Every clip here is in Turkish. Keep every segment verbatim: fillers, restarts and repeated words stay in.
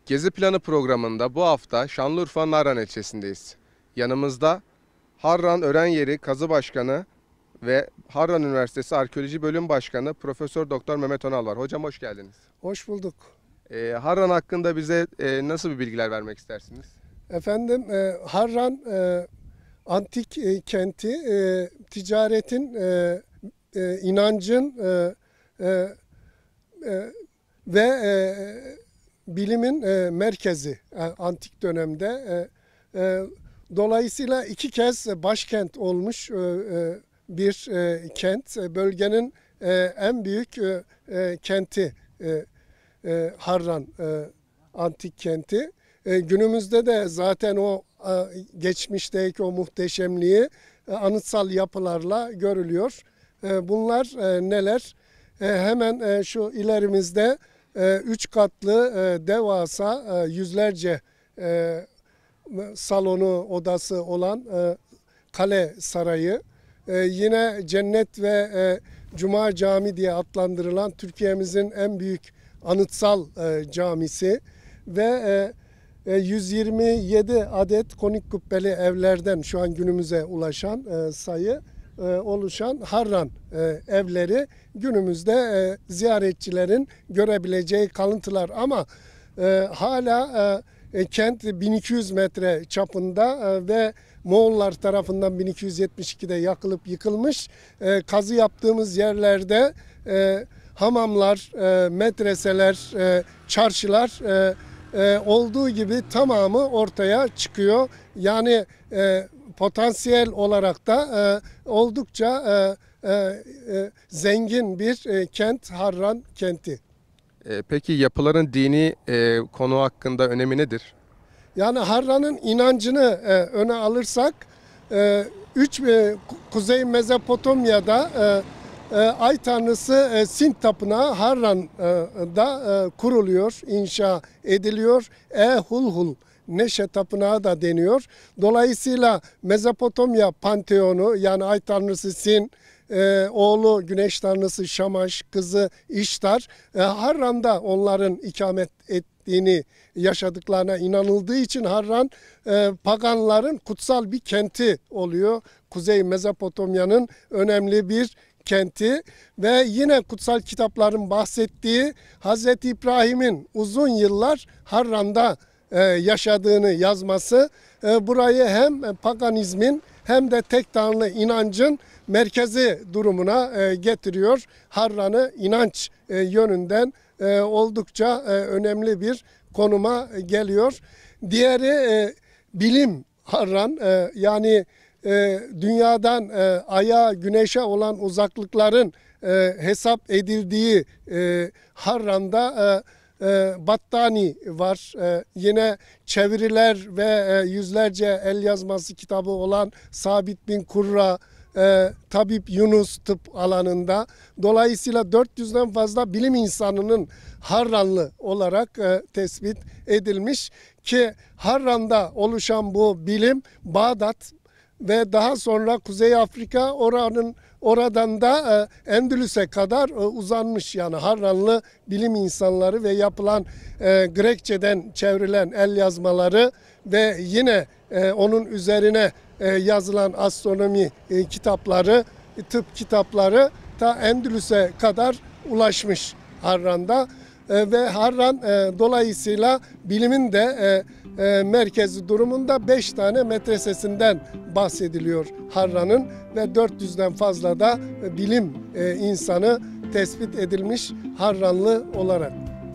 Gezi Planı programında bu hafta Şanlıurfa'nın Harran ilçesindeyiz. Yanımızda Harran Ören Yeri Kazı Başkanı ve Harran Üniversitesi Arkeoloji Bölüm Başkanı Profesör Doktor Mehmet Önal var. Hocam hoş geldiniz. Hoş bulduk. Ee, Harran hakkında bize e, nasıl bir bilgiler vermek istersiniz? Efendim e, Harran e, antik e, kenti, e, ticaretin, e, e, inancın e, e, e, ve e, bilimin e, merkezi e, antik dönemde. E, e, dolayısıyla iki kez başkent olmuş e, e, bir e, kent. E, bölgenin e, en büyük e, e, kenti e, e, Harran e, antik kenti. E, günümüzde de zaten o e, geçmişteki o muhteşemliği e, anıtsal yapılarla görülüyor. E, bunlar e, neler? E, hemen e, şu ilerimizde e, üç katlı e, devasa e, yüzlerce e, salonu, odası olan e, kale sarayı. E, yine Cennet ve e, Cuma Cami diye adlandırılan Türkiye'mizin en büyük anıtsal e, camisi ve e, yüz yirmi yedi adet konik kubbeli evlerden şu an günümüze ulaşan e, sayı e, oluşan Harran e, evleri günümüzde e, ziyaretçilerin görebileceği kalıntılar ama e, hala e, kent bin iki yüz metre çapında e, ve Moğollar tarafından bin iki yüz yetmiş ikide yakılıp yıkılmış. E, kazı yaptığımız yerlerde e, hamamlar, e, medreseler, e, çarşılar e, e, olduğu gibi tamamı ortaya çıkıyor. Yani e, potansiyel olarak da e, oldukça e, e, e, zengin bir e, kent Harran kenti. E, peki yapıların dini e, konu hakkında önemi nedir? Yani Harran'ın inancını e, öne alırsak e, üç e, Kuzey Mezopotamya'da e, e, ay tanrısı e, Sint tapınağı Harran'da e, kuruluyor, inşa ediliyor. E-Hulhul Neşe tapınağı da deniyor. Dolayısıyla Mezopotamya panteonu yani ay tanrısı Sin, e, oğlu güneş tanrısı Şamaş, kızı İştar e, Harran'da onların ikamet ettiğini yaşadıklarına inanıldığı için Harran e, paganların kutsal bir kenti oluyor. Kuzey Mezopotamya'nın önemli bir kenti ve yine kutsal kitapların bahsettiği Hazreti İbrahim'in uzun yıllar Harran'da e, yaşadığını yazması e, burayı hem paganizmin hem de tek tanrı inancın merkezi durumuna e, getiriyor. Harran'ı inanç e, yönünden e, oldukça e, önemli bir konuma geliyor. Diğeri e, bilim Harran e, yani e, dünyadan e, aya güneşe olan uzaklıkların e, hesap edildiği e, Harran'da e, e, Battani var. E, yine çeviriler ve e, yüzlerce el yazması kitabı olan Sabit bin Kurra, E, Tabip Yunus tıp alanında. Dolayısıyla dört yüzden fazla bilim insanının Harranlı olarak e, tespit edilmiş ki Harran'da oluşan bu bilim Bağdat ve daha sonra Kuzey Afrika oranın oradan da e, Endülüs'e kadar e, uzanmış yani Harranlı bilim insanları ve yapılan e, Grekçeden çevrilen el yazmaları ve yine e, onun üzerine e, yazılan astronomi e, kitapları, e, tıp kitapları ta Endülüs'e kadar ulaşmış Harran'da. E, ve Harran e, dolayısıyla bilimin de e, e, merkezi durumunda beş tane medresesinden bahsediliyor Harran'ın ve dört yüzden fazla da e, bilim e, insanı tespit edilmiş Harranlı olarak.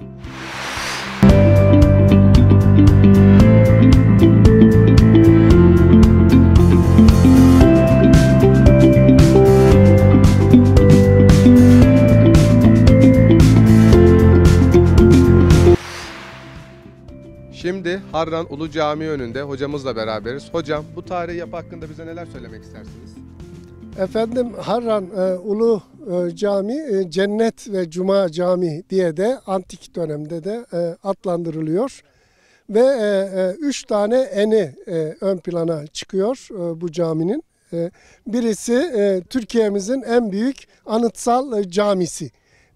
Şimdi Harran Ulu Camii önünde hocamızla beraberiz. Hocam bu tarihi yapı hakkında bize neler söylemek istersiniz? Efendim Harran e, Ulu e, Cami e, Cennet ve Cuma Cami diye de antik dönemde de e, adlandırılıyor. Ve e, e, üç tane eni e, ön plana çıkıyor e, bu caminin. E, birisi e, Türkiye'mizin en büyük anıtsal e, camisi.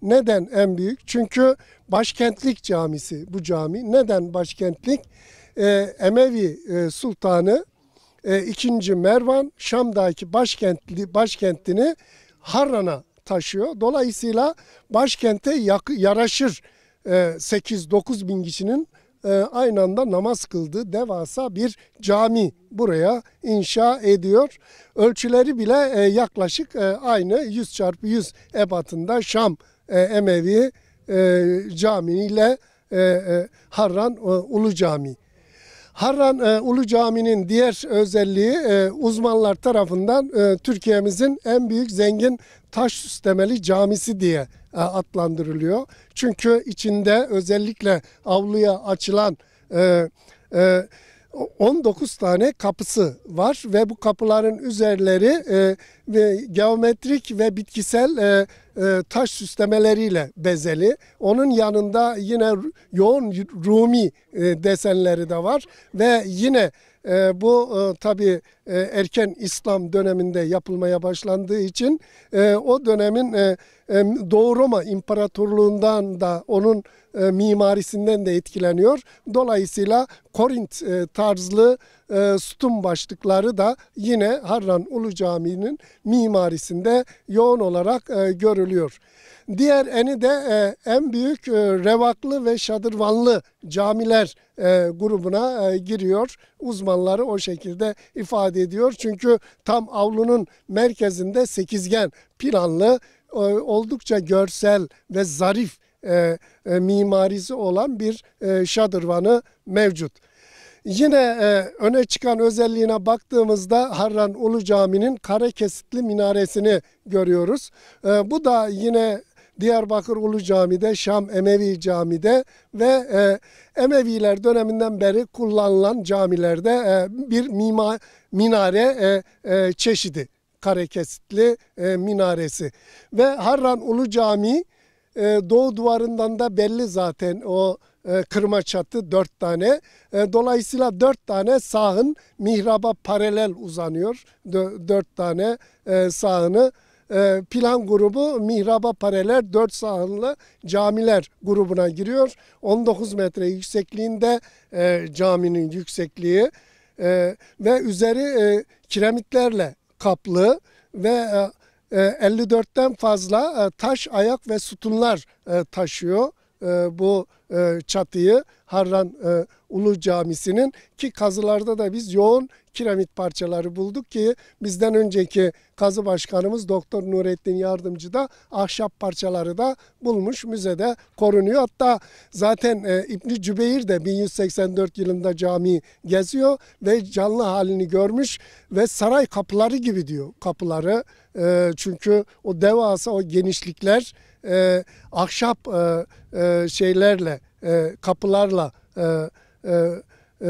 Neden en büyük? Çünkü başkentlik camisi bu cami. Neden başkentlik? Ee, Emevi e, Sultanı e, ikinci. Mervan Şam'daki başkentli, başkentini Harran'a taşıyor. Dolayısıyla başkente yak, yaraşır e, sekiz dokuz bin kişinin e, aynı anda namaz kıldığı devasa bir cami buraya inşa ediyor. Ölçüleri bile e, yaklaşık e, aynı yüz çarpı yüz ebatında Şam e, Emevi e, Camii ile e, e, Harran e, Ulu Camii. Harran e, Ulu Cami'nin diğer özelliği e, uzmanlar tarafından e, Türkiye'mizin en büyük zengin taş süslemeli camisi diye e, adlandırılıyor. Çünkü içinde özellikle avluya açılan e, e, on dokuz tane kapısı var ve bu kapıların üzerleri e, ve geometrik ve bitkisel e, e, taş süslemeleriyle bezeli. Onun yanında yine yoğun Rumi e, desenleri de var ve yine e, bu e, tabii e, erken İslam döneminde yapılmaya başlandığı için e, o dönemin e, e, Doğu Roma İmparatorluğundan da onun e, mimarisinden de etkileniyor. Dolayısıyla Korint e, tarzlı e, sütun başlıkları da yine Harran Ulu Camii'nin mimarisinde yoğun olarak e, görülüyor. Diğer eni de e, en büyük e, revaklı ve şadırvanlı camiler e, grubuna e, giriyor. Uzmanları o şekilde ifade ediyor. Çünkü tam avlunun merkezinde sekizgen planlı e, oldukça görsel ve zarif e, e, mimarisi olan bir e, şadırvanı mevcut. Yine e, öne çıkan özelliğine baktığımızda Harran Ulu Cami'nin kare kesitli minaresini görüyoruz. E, bu da yine Diyarbakır Ulu Cami'de, Şam Emevi Cami'de ve e, Emeviler döneminden beri kullanılan camilerde e, bir mima, minare e, e, çeşidi. Kare kesitli e, minaresi. Ve Harran Ulu Camii e, doğu duvarından da belli zaten o e, kırma çatı dört tane. E, dolayısıyla dört tane sahın mihraba paralel uzanıyor. Dö, dört tane e, sahını. E, plan grubu mihraba paralel dört sahınlı camiler grubuna giriyor. on dokuz metre yüksekliğinde e, caminin yüksekliği e, ve üzeri e, kiremitlerle kaplı ve e, elli dörtten fazla e, taş ayak ve sütunlar e, taşıyor e, bu e, çatıyı Harran e, Ulu Camisi'nin, ki kazılarda da biz yoğun kiremit parçaları bulduk ki bizden önceki kazı başkanımız Doktor Nurettin Yardımcı da ahşap parçaları da bulmuş, müzede korunuyor. Hatta zaten e, İbn-i Cübeyr de bin yüz seksen dört yılında camiyi geziyor ve canlı halini görmüş ve saray kapıları gibi diyor kapıları. E, çünkü o devasa o genişlikler e, ahşap e, e, şeylerle e, kapılarla e, e, e,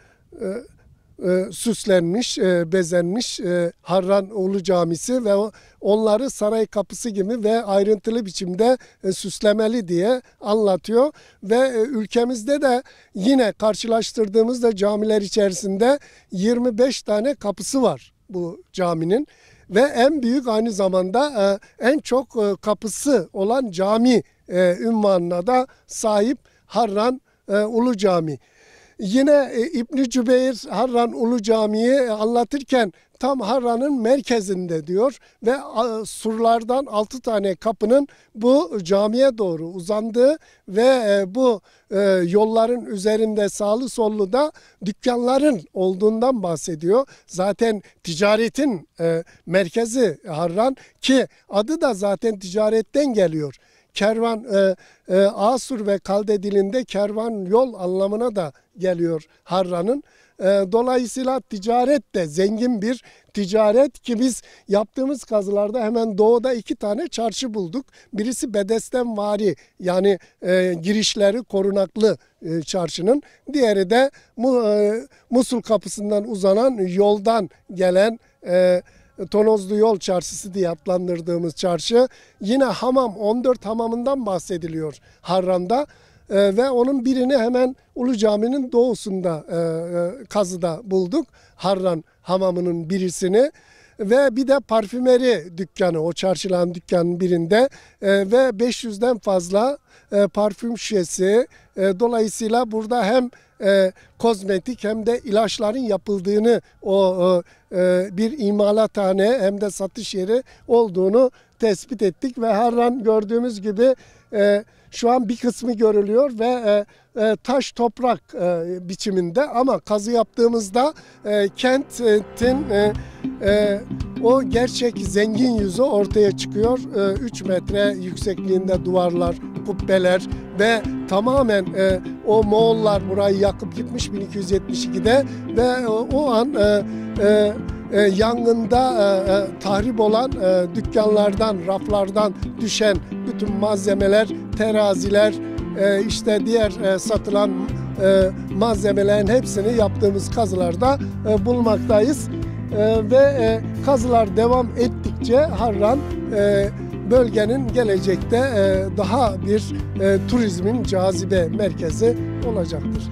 e, E, süslenmiş, e, bezenmiş e, Harran Ulu Camisi ve onları saray kapısı gibi ve ayrıntılı biçimde e, süslemeli diye anlatıyor. Ve e, ülkemizde de yine karşılaştırdığımızda camiler içerisinde yirmi beş tane kapısı var bu caminin. Ve en büyük aynı zamanda e, en çok e, kapısı olan cami e, ünvanına da sahip Harran e, Ulu Camii. Yine e, İbn-i Cübeyr Harran Ulu Camii'yi anlatırken tam Harran'ın merkezinde diyor ve a, surlardan altı tane kapının bu camiye doğru uzandığı ve e, bu e, yolların üzerinde sağlı sollu da dükkanların olduğundan bahsediyor. Zaten ticaretin e, merkezi Harran, ki adı da zaten ticaretten geliyor. Kervan, e, e, Asur ve Kalde dilinde kervan yol anlamına da geliyor Harran'ın. E, dolayısıyla ticaret de zengin bir ticaret, ki biz yaptığımız kazılarda hemen doğuda iki tane çarşı bulduk. Birisi Bedestenvari, yani e, girişleri korunaklı e, çarşının. Diğeri de e, Musul kapısından uzanan yoldan gelen e, Tonozlu Yol Çarşısı diye adlandırdığımız çarşı. Yine hamam, on dört hamamından bahsediliyor Harran'da. Ee, ve onun birini hemen Ulu Cami'nin doğusunda e, e, kazıda bulduk. Harran hamamının birisini. ve bir de parfümeri dükkanı, o çarşılan dükkanın birinde e, ve beş yüzden fazla e, parfüm şişesi. E, dolayısıyla burada hem e, kozmetik hem de ilaçların yapıldığını, o e, bir imalathane hem de satış yeri olduğunu tespit ettik ve Harran gördüğümüz gibi e, şu an bir kısmı görülüyor ve e, e, taş toprak e, biçiminde, ama kazı yaptığımızda e, kentin e, e, o gerçek zengin yüzü ortaya çıkıyor. E, üç metre yüksekliğinde duvarlar, kubbeler ve tamamen e, o Moğollar burayı yakıp gitmiş bin iki yüz yetmiş ikide ve e, o an e, e, e, yangında e, e, tahrip olan e, dükkanlardan, raflardan düşen bütün malzemeler, teraziler, e, işte diğer e, satılan e, malzemelerin hepsini yaptığımız kazılarda e, bulmaktayız. E, ve e, kazılar devam ettikçe Harran e, bölgenin gelecekte e, daha bir e, turizmin cazibe merkezi olacaktır.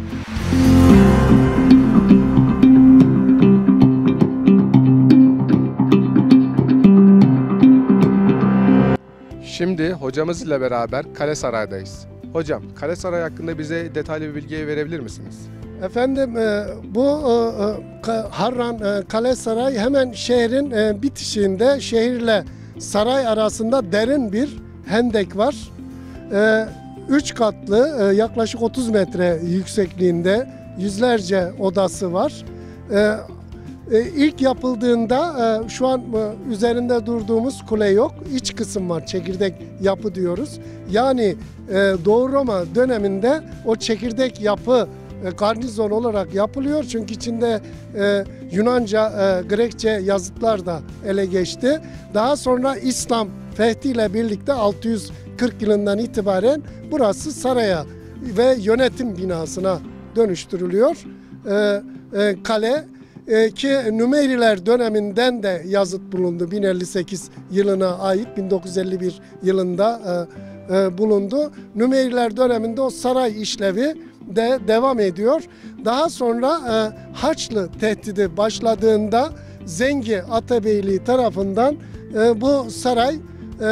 Şimdi hocamız ile beraber Kale Saray'dayız. Hocam, Kale Saray hakkında bize detaylı bir bilgi verebilir misiniz? Efendim e, bu e, Harran e, Kale Saray hemen şehrin e, bitişiğinde, şehirle saray arasında derin bir hendek var. E, üç katlı, e, yaklaşık otuz metre yüksekliğinde yüzlerce odası var. E, e, ilk yapıldığında e, şu an e, üzerinde durduğumuz kule yok. İç kısım var, çekirdek yapı diyoruz. Yani e, Doğu Roma döneminde o çekirdek yapı garnizon olarak yapılıyor. Çünkü içinde e, Yunanca, e, Grekçe yazıtlar da ele geçti. Daha sonra İslam fethiyle birlikte altı yüz kırk yılından itibaren burası saraya ve yönetim binasına dönüştürülüyor. E, e, kale e, ki Nümeyriler döneminden de yazıt bulundu. bin elli sekiz yılına ait, bin dokuz yüz elli bir yılında e, e, bulundu. Nümeyriler döneminde o saray işlevi de devam ediyor. Daha sonra e, Haçlı tehdidi başladığında Zengi Atabeyliği tarafından e, bu saray e,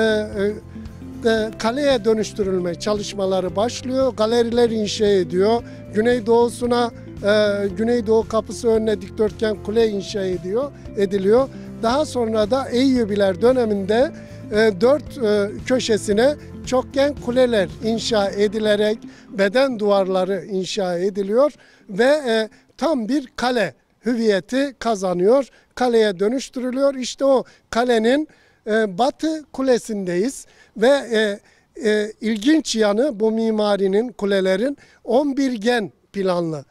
e, kaleye dönüştürülme çalışmaları başlıyor. Galeriler inşa ediyor. Güneydoğusuna e, Güneydoğu kapısı önüne dikdörtgen kule inşa ediyor, ediliyor. Daha sonra da Eyyubiler döneminde e, dört e, köşesine çokgen kuleler inşa edilerek beden duvarları inşa ediliyor ve e, tam bir kale hüviyeti kazanıyor. Kaleye dönüştürülüyor. İşte o kalenin e, batı kulesindeyiz ve e, e, ilginç yanı bu mimarinin, kulelerin on bir gen planlı.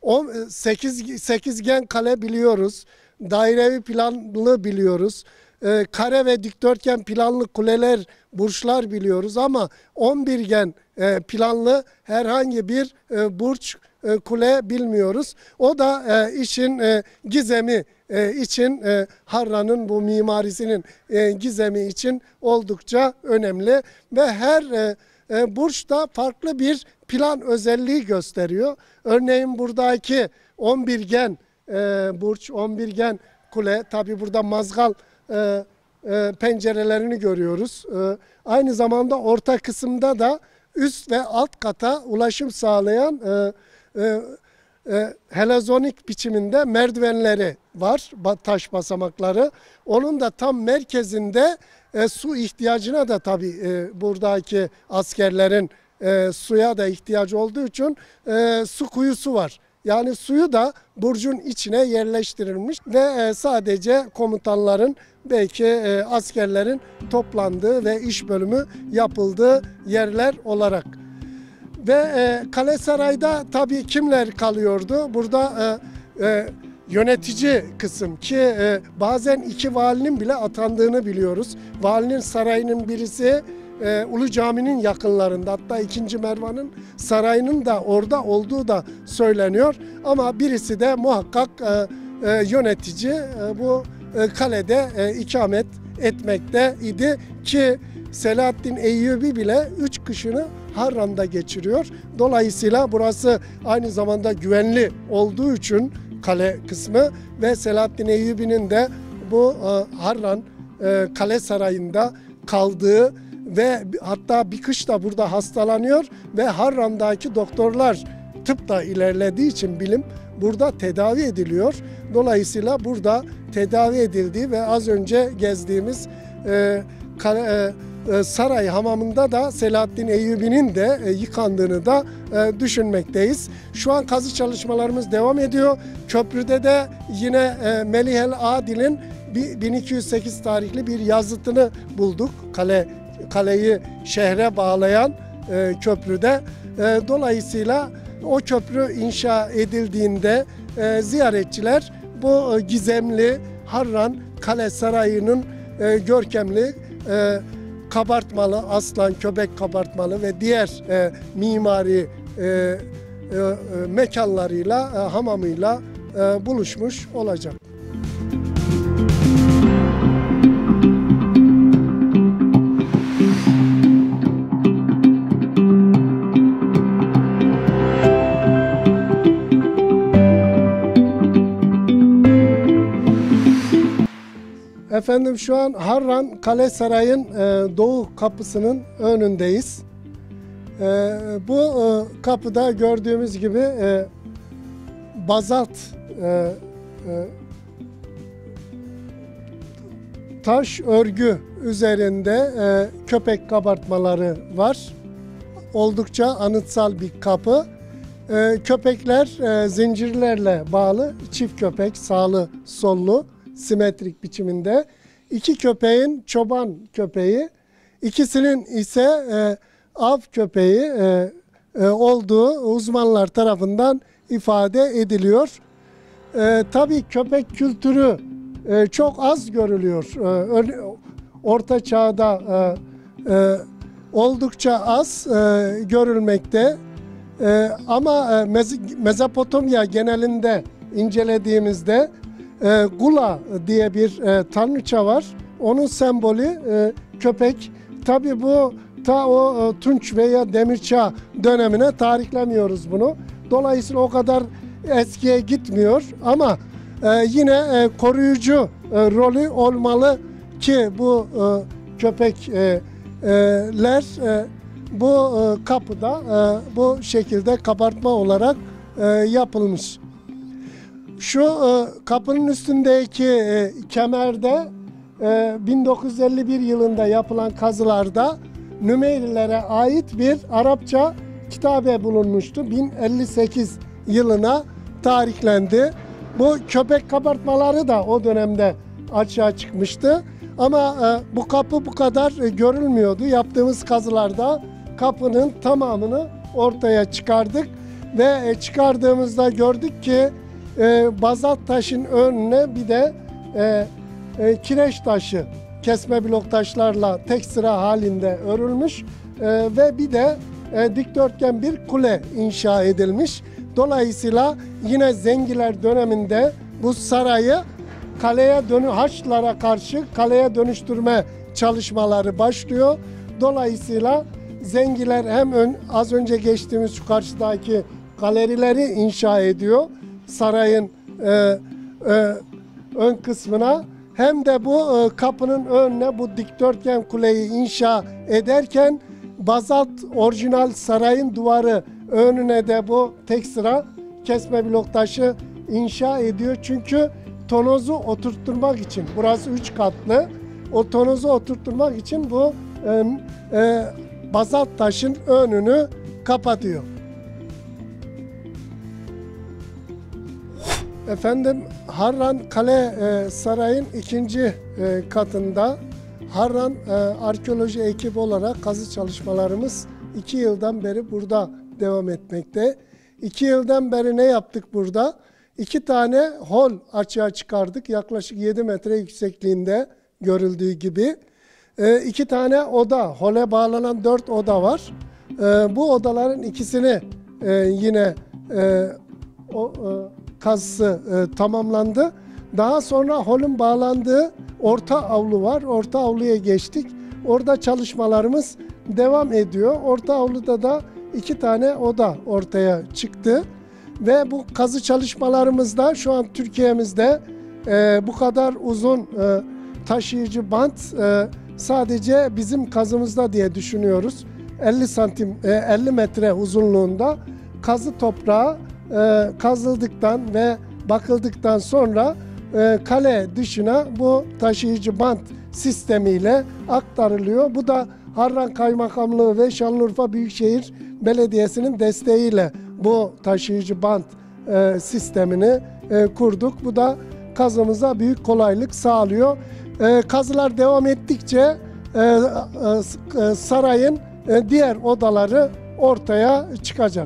sekiz sekizgen kale biliyoruz. Dairevi planlı biliyoruz. E, kare ve dikdörtgen planlı kuleler, burçlar biliyoruz ama on bir gen e, planlı herhangi bir e, burç, e, kule bilmiyoruz. O da e, işin e, gizemi e, için, e, Harran'ın bu mimarisinin e, gizemi için oldukça önemli ve her e, e, burç da farklı bir plan özelliği gösteriyor. Örneğin buradaki on bir gen e, burç, on bir gen kule, tabi burada mazgal e, e, pencerelerini görüyoruz. E, aynı zamanda orta kısımda da üst ve alt kata ulaşım sağlayan e, e, e, helezonik biçiminde merdivenleri var, taş basamakları. Onun da tam merkezinde e, su ihtiyacına da tabi e, buradaki askerlerin e, suya da ihtiyacı olduğu için e, su kuyusu var. Yani suyu da burcun içine yerleştirilmiş ve e, sadece komutanların, belki e, askerlerin toplandığı ve iş bölümü yapıldığı yerler olarak. Ve e, Kale Saray'da tabii kimler kalıyordu? Burada e, e, yönetici kısım ki e, bazen iki valinin bile atandığını biliyoruz. Valinin sarayının birisi e, Ulu Cami'nin yakınlarında, hatta ikinci. Mervan'ın sarayının da orada olduğu da söyleniyor. Ama birisi de muhakkak e, e, yönetici e, bu e, kalede e, ikamet etmekte idi ki Selahaddin Eyyubi bile üç kışını Harran'da geçiriyor. Dolayısıyla burası aynı zamanda güvenli olduğu için kale kısmı ve Selahaddin Eyyubi'nin de bu e, Harran e, Kale Sarayı'nda kaldığı ve hatta bir kış da burada hastalanıyor ve Harran'daki doktorlar tıp da ilerlediği için bilim burada tedavi ediliyor. Dolayısıyla burada tedavi edildiği ve az önce gezdiğimiz e, kale, e, saray hamamında da Selahaddin Eyyubi'nin de e, yıkandığını da e, düşünmekteyiz. Şu an kazı çalışmalarımız devam ediyor. Köprüde de yine e, Melih el Adil'in bin iki yüz sekiz tarihli bir yazıtını bulduk. Kale kaleyi şehre bağlayan e, köprüde. E, dolayısıyla o köprü inşa edildiğinde e, ziyaretçiler bu e, gizemli Harran Kale Sarayı'nın e, görkemli e, kabartmalı, aslan, köpek kabartmalı ve diğer e, mimari e, e, e, mekanlarıyla, e, hamamıyla e, buluşmuş olacak. Efendim şu an Harran Kale Sarayı'nın e, doğu kapısının önündeyiz. E, bu e, kapıda gördüğümüz gibi e, bazalt e, e, taş örgü üzerinde e, köpek kabartmaları var. Oldukça anıtsal bir kapı. E, köpekler e, zincirlerle bağlı, çift köpek, sağlı sollu, simetrik biçiminde. İki köpeğin çoban köpeği, ikisinin ise e, av köpeği e, e, olduğu uzmanlar tarafından ifade ediliyor. E, tabii köpek kültürü e, çok az görülüyor. E, Orta Çağ'da e, e, oldukça az e, görülmekte. E, ama e, Mezopotamya genelinde incelediğimizde E, Gula diye bir e, tanrıça var. Onun sembolü e, köpek. Tabii bu ta o e, Tunç veya Demirçağ dönemine tarihlemiyoruz bunu. Dolayısıyla o kadar eskiye gitmiyor ama e, yine e, koruyucu e, rolü olmalı ki bu e, köpekler e, bu e, kapıda e, bu şekilde kabartma olarak e, yapılmış. Şu e, kapının üstündeki e, kemerde e, bin dokuz yüz elli bir yılında yapılan kazılarda Nümeylilere ait bir Arapça kitabe bulunmuştu. bin elli sekiz yılına tarihlendi. Bu köpek kabartmaları da o dönemde açığa çıkmıştı. Ama e, bu kapı bu kadar e, görülmüyordu. Yaptığımız kazılarda kapının tamamını ortaya çıkardık ve e, çıkardığımızda gördük ki E, bazalt taşın önüne bir de e, e, kireç taşı, kesme blok taşlarla tek sıra halinde örülmüş e, ve bir de e, dikdörtgen bir kule inşa edilmiş. Dolayısıyla yine Zengiler döneminde bu sarayı kaleye dönü Haçlılara karşı kaleye dönüştürme çalışmaları başlıyor. Dolayısıyla Zengiler hem ön, az önce geçtiğimiz şu karşıdaki galerileri inşa ediyor sarayın e, e, ön kısmına, hem de bu e, kapının önüne bu dikdörtgen kuleyi inşa ederken bazalt orijinal sarayın duvarı önüne de bu tek sıra kesme blok taşı inşa ediyor. Çünkü tonozu oturtturmak için, burası üç katlı, o tonozu oturtturmak için bu e, e, bazalt taşın önünü kapatıyor. Efendim Harran Kale e, Sarayı'nın ikinci e, katında Harran e, arkeoloji ekibi olarak kazı çalışmalarımız iki yıldan beri burada devam etmekte. İki yıldan beri ne yaptık burada? İki tane hol açığa çıkardık. Yaklaşık yedi metre yüksekliğinde görüldüğü gibi. E, iki tane oda, hole bağlanan dört oda var. E, bu odaların ikisini e, yine e, o e, kazısı e, tamamlandı. Daha sonra holün bağlandığı orta avlu var. Orta avluya geçtik. Orada çalışmalarımız devam ediyor. Orta avluda da iki tane oda ortaya çıktı. Ve bu kazı çalışmalarımızda şu an Türkiye'mizde e, bu kadar uzun e, taşıyıcı bant e, sadece bizim kazımızda diye düşünüyoruz. elli santim, e, elli metre uzunluğunda kazı toprağı e, kazıldıktan ve bakıldıktan sonra e, kale dışına bu taşıyıcı bant sistemiyle aktarılıyor. Bu da Harran Kaymakamlığı ve Şanlıurfa Büyükşehir Belediyesi'nin desteğiyle bu taşıyıcı bant e, sistemini e, kurduk. Bu da kazımıza büyük kolaylık sağlıyor. E, kazılar devam ettikçe e, e, sarayın e, diğer odaları ortaya çıkacak.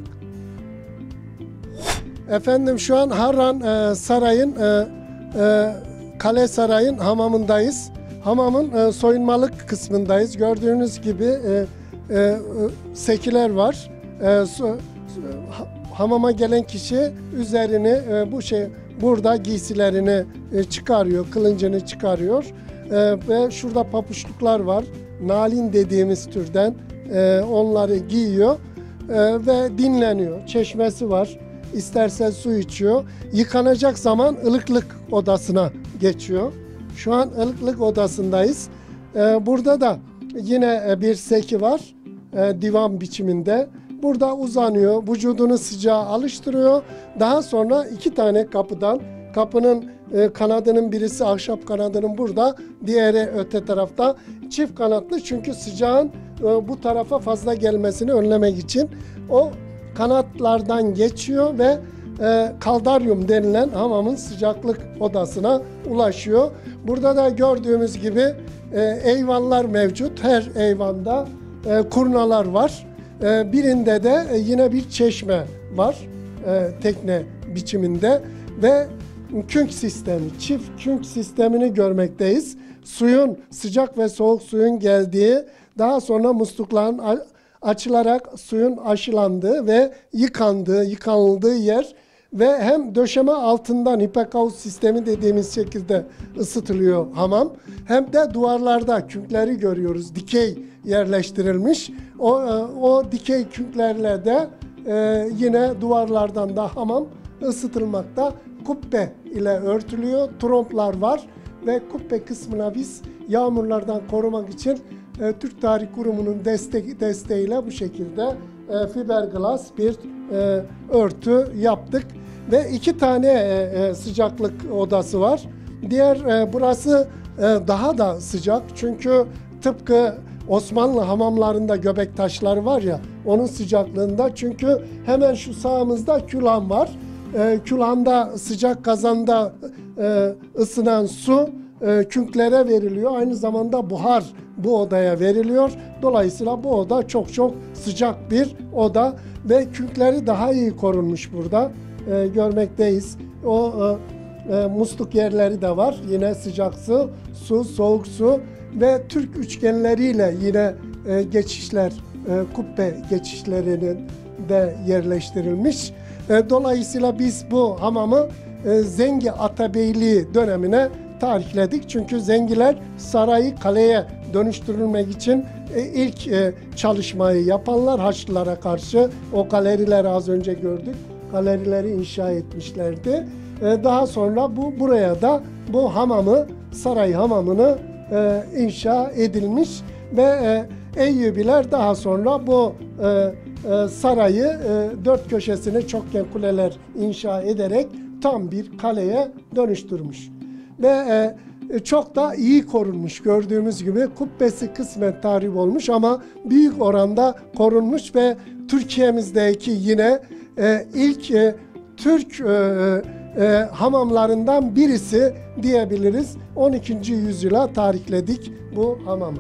Efendim şu an Harran e, Sarayın, e, e, Kale Sarayın hamamındayız. Hamamın e, soyunmalık kısmındayız. Gördüğünüz gibi e, e, sekiler var. E, su, ha, hamama gelen kişi üzerini e, bu şey burada giysilerini e, çıkarıyor, kılıncını çıkarıyor. E, ve şurada papuçluklar var. Nalin dediğimiz türden e, onları giyiyor e, ve dinleniyor. Çeşmesi var. İsterse su içiyor. Yıkanacak zaman ılıklık odasına geçiyor. Şu an ılıklık odasındayız. Ee, burada da yine bir seki var. Ee, divan biçiminde. Burada uzanıyor. Vücudunu sıcağa alıştırıyor. Daha sonra iki tane kapıdan, kapının e, kanadının birisi ahşap kanadının burada, diğeri öte tarafta. Çift kanatlı çünkü sıcağın e, bu tarafa fazla gelmesini önlemek için o kanatlardan geçiyor ve e, kaldaryum denilen hamamın sıcaklık odasına ulaşıyor. Burada da gördüğümüz gibi e, eyvanlar mevcut. Her eyvanda e, kurnalar var. E, birinde de e, yine bir çeşme var. E, tekne biçiminde ve künk sistemi, çift künk sistemini görmekteyiz. Suyun, sıcak ve soğuk suyun geldiği, daha sonra muslukların açılarak suyun aşılandığı ve yıkandığı, yıkanıldığı yer ve hem döşeme altından ipek havuz sistemi dediğimiz şekilde ısıtılıyor hamam. Hem de duvarlarda künkleri görüyoruz. Dikey yerleştirilmiş. O, o dikey künklerle de e, yine duvarlardan da hamam ısıtılmakta. Kubbe ile örtülüyor. Tromplar var ve kubbe kısmına biz yağmurlardan korumak için e, Türk Tarih Kurumu'nun destek, desteğiyle bu şekilde e, fiberglass bir e, örtü yaptık. Ve iki tane e, e, sıcaklık odası var. Diğer e, burası e, daha da sıcak. Çünkü tıpkı Osmanlı hamamlarında göbek taşları var ya, onun sıcaklığında. Çünkü hemen şu sağımızda külhan var. E, külhanda sıcak kazanda e, ısınan su e, künklere veriliyor. Aynı zamanda buhar bu odaya veriliyor. Dolayısıyla bu oda çok çok sıcak bir oda ve künkleri daha iyi korunmuş burada. E, görmekteyiz. O e, e, musluk yerleri de var. Yine sıcak su, su, soğuk su ve Türk üçgenleriyle yine e, geçişler, e, kubbe geçişlerinin de yerleştirilmiş. E, dolayısıyla biz bu hamamı e, Zengi Atabeyliği dönemine tarihledik. Çünkü Zengiler sarayı kaleye dönüştürülmek için e, ilk e, çalışmayı yapanlar. Haçlılara karşı o galerileri az önce gördük. Galerileri inşa etmişlerdi. E, daha sonra bu buraya da bu hamamı, saray hamamını e, inşa edilmiş ve e, Eyyubiler daha sonra bu e, e, sarayı e, dört köşesine çokgen kuleler inşa ederek tam bir kaleye dönüştürmüş. Ve e, çok da iyi korunmuş. Gördüğümüz gibi kubbesi kısmen tahrip olmuş ama büyük oranda korunmuş ve Türkiye'mizdeki yine e, ilk e, Türk e, e, hamamlarından birisi diyebiliriz. on ikinci yüzyıla tarihledik bu hamamı.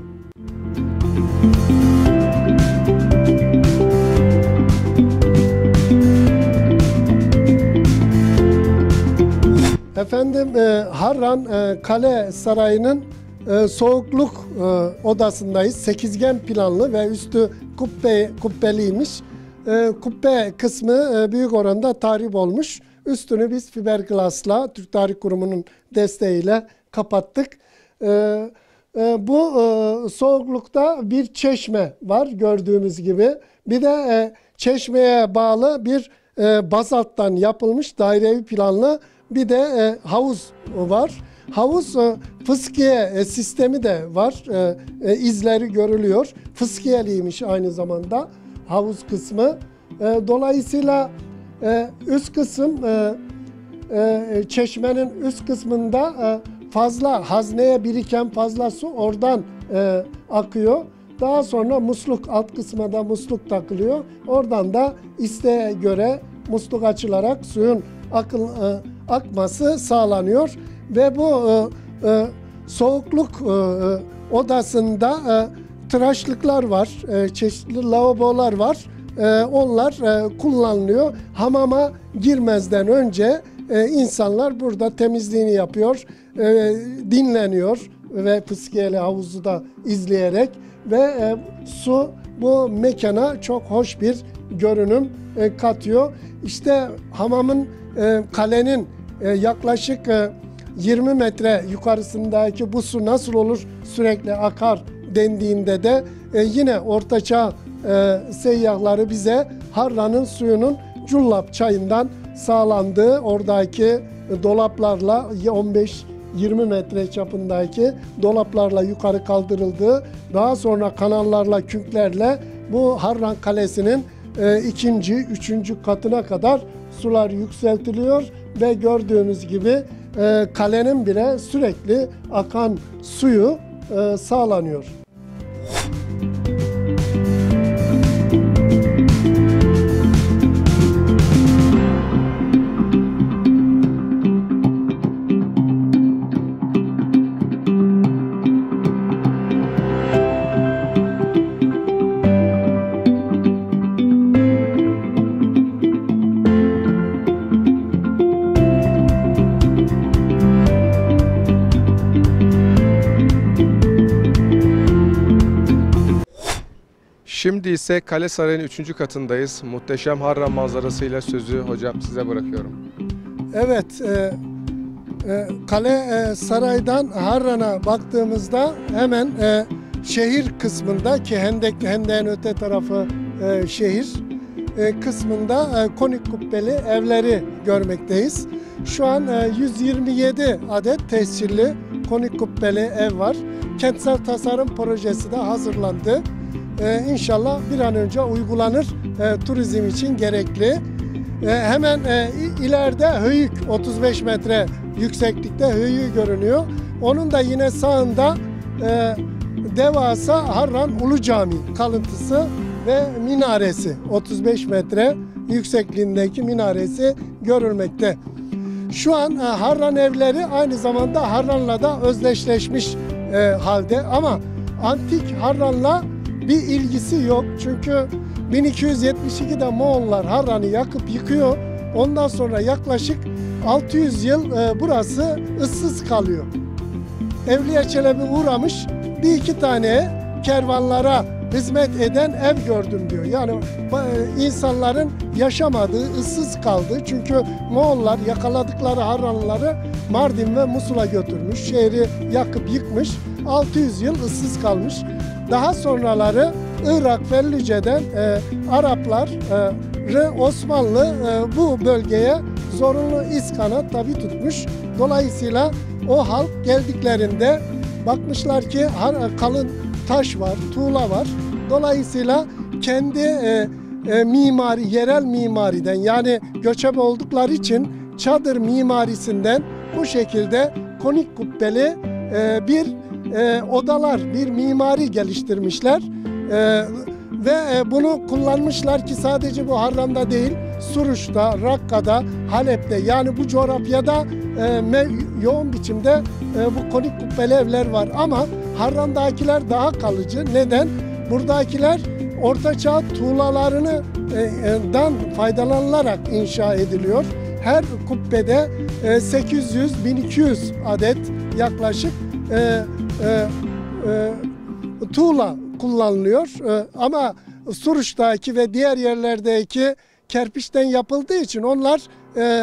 Efendim e, Harran e, Kale Sarayı'nın e, soğukluk e, odasındayız. Sekizgen planlı ve üstü kubbe, kubbeliymiş. E, kubbe kısmı e, büyük oranda tahrip olmuş. Üstünü biz fiberglassla Türk Tarih Kurumu'nun desteğiyle kapattık. E, e, bu e, soğuklukta bir çeşme var gördüğümüz gibi. Bir de e, çeşmeye bağlı bir e, bazalttan yapılmış dairevi planlı bir de e, havuz var. Havuz e, fıskiye e, sistemi de var. E, e, izleri görülüyor. Fıskiyeliymiş aynı zamanda havuz kısmı. E, dolayısıyla e, üst kısım e, e, çeşmenin üst kısmında e, fazla hazneye biriken fazla su oradan e, akıyor. Daha sonra musluk, alt kısmına da musluk takılıyor. Oradan da isteğe göre musluk açılarak suyun akıl, e, akması sağlanıyor. Ve bu e, e, soğukluk e, odasında e, tıraşlıklar var, e, çeşitli lavabolar var. E, onlar e, kullanılıyor. Hamama girmezden önce e, insanlar burada temizliğini yapıyor, e, dinleniyor ve fıskiyeli havuzu da izleyerek ve e, su bu mekana çok hoş bir görünüm e, katıyor. İşte hamamın, e, kalenin e, yaklaşık e, yirmi metre yukarısındaki bu su nasıl olur sürekli akar dendiğinde de e, yine ortaçağ e, seyyahları bize Harran'ın suyunun Cullap çayından sağlandığı, oradaki dolaplarla on beş yirmi metre çapındaki dolaplarla yukarı kaldırıldığı, daha sonra kanallarla, künklerle bu Harran Kalesi'nin e, ikinci, üçüncü katına kadar sular yükseltiliyor ve gördüğünüz gibi e, kalenin bile sürekli akan suyu e, sağlanıyor. Şimdi ise Kale Sarayı'nın üçüncü katındayız. Muhteşem Harran manzarasıyla sözü hocam size bırakıyorum. Evet, e, e, Kale e, Saray'dan Harran'a baktığımızda hemen e, şehir kısmında, ki Hendek, Hendek'in öte tarafı e, şehir e, kısmında e, konik kubbeli evleri görmekteyiz. Şu an e, yüz yirmi yedi adet tescilli konik kubbeli ev var. Kentsel tasarım projesi de hazırlandı. Ee, İnşallah bir an önce uygulanır, e, turizm için gerekli. E, hemen e, ileride Höyük, otuz beş metre yükseklikte Höyük görünüyor. Onun da yine sağında e, devasa Harran Ulu Camii kalıntısı ve minaresi, otuz beş metre yüksekliğindeki minaresi görülmekte. Şu an e, Harran evleri aynı zamanda Harran'la da özdeşleşmiş e, halde, ama antik Harran'la bir ilgisi yok. Çünkü bin iki yüz yetmiş ikide Moğollar Harran'ı yakıp yıkıyor. Ondan sonra yaklaşık altı yüz yıl e, burası ıssız kalıyor. Evliya Çelebi uğramış, bir iki tane kervanlara hizmet eden ev gördüm diyor. Yani e, insanların yaşamadığı, ıssız kaldı. Çünkü Moğollar yakaladıkları Harranlıları Mardin ve Musul'a götürmüş. Şehri yakıp yıkmış. altı yüz yıl ıssız kalmış. Daha sonraları Irak, Fellüce'den e, Arapları Osmanlı e, bu bölgeye zorunlu iskanat tabi tutmuş. Dolayısıyla o halk geldiklerinde bakmışlar ki kalın taş var, tuğla var. Dolayısıyla kendi e, e, mimari, yerel mimariden, yani göçebe oldukları için çadır mimarisinden bu şekilde konik kubbeli e, bir e, odalar, bir mimari geliştirmişler. E, ve e, bunu kullanmışlar ki sadece bu Harran'da değil, Suruç'ta, Rakka'da, Halep'te, yani bu coğrafyada e, yoğun biçimde e, bu konik kubbeli evler var. Ama Harran'dakiler daha kalıcı. Neden? Buradakiler ortaçağ tuğlalarından faydalanılarak inşa ediliyor. Her kubbede e, sekiz yüz bin iki yüz adet yaklaşık e, e, e, tuğla kullanılıyor. E, ama Suruç'taki ve diğer yerlerdeki kerpiçten yapıldığı için onlar e,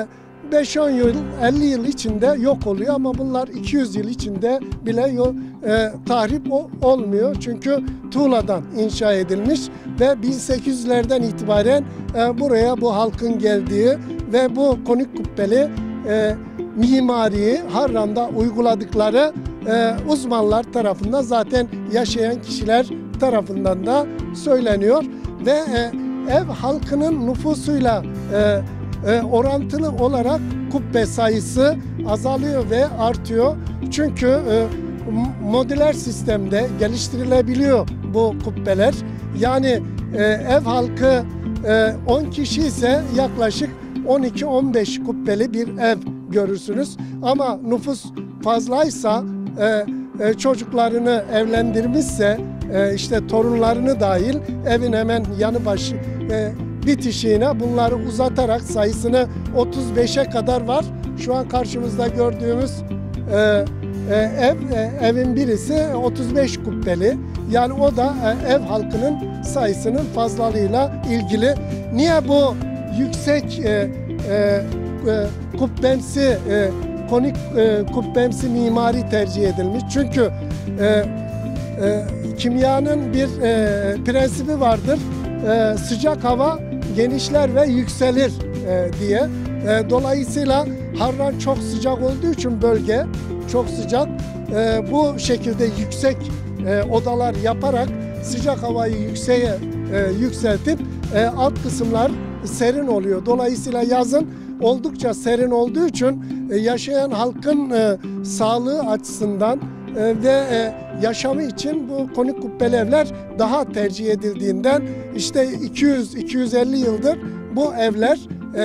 beş on yıl, elli yıl içinde yok oluyor ama bunlar iki yüz yıl içinde bile yok, e, tahrip o, olmuyor. Çünkü tuğladan inşa edilmiş ve bin sekiz yüzlerden itibaren e, buraya bu halkın geldiği ve bu konik kubbeli e, mimariyi Harran'da uyguladıkları e, uzmanlar tarafından, zaten yaşayan kişiler tarafından da söyleniyor ve e, ev halkının nüfusuyla e, e, orantılı olarak kubbe sayısı azalıyor ve artıyor. Çünkü e, modüler sistemde geliştirilebiliyor bu kubbeler. Yani e, ev halkı e, on kişi ise yaklaşık on iki on beş kubbeli bir ev görürsünüz. Ama nüfus fazlaysa, e, e, çocuklarını evlendirmişse, e, işte torunlarını dahil evin hemen yanı başı e, bitişiğine bunları uzatarak sayısını otuz beşe kadar var. Şu an karşımızda gördüğümüz e, e, ev e, evin birisi otuz beş kubbeli. Yani o da e, ev halkının sayısının fazlalığıyla ilgili. Niye bu yüksek e, e, e, kubbemsi e, konik e, kubbemsi mimari tercih edilmiş? Çünkü e, e, kimyanın bir e, prensibi vardır. E, sıcak hava genişler ve yükselir e, diye. E, dolayısıyla Harran çok sıcak olduğu için bölge çok sıcak. E, bu şekilde yüksek e, odalar yaparak sıcak havayı yükseğe e, yükseltip e, alt kısımlar serin oluyor. Dolayısıyla yazın oldukça serin olduğu için e, yaşayan halkın e, sağlığı açısından e, ve e, yaşamı için bu konik kubbeli evler daha tercih edildiğinden işte iki yüz iki yüz elli yıldır bu evler e,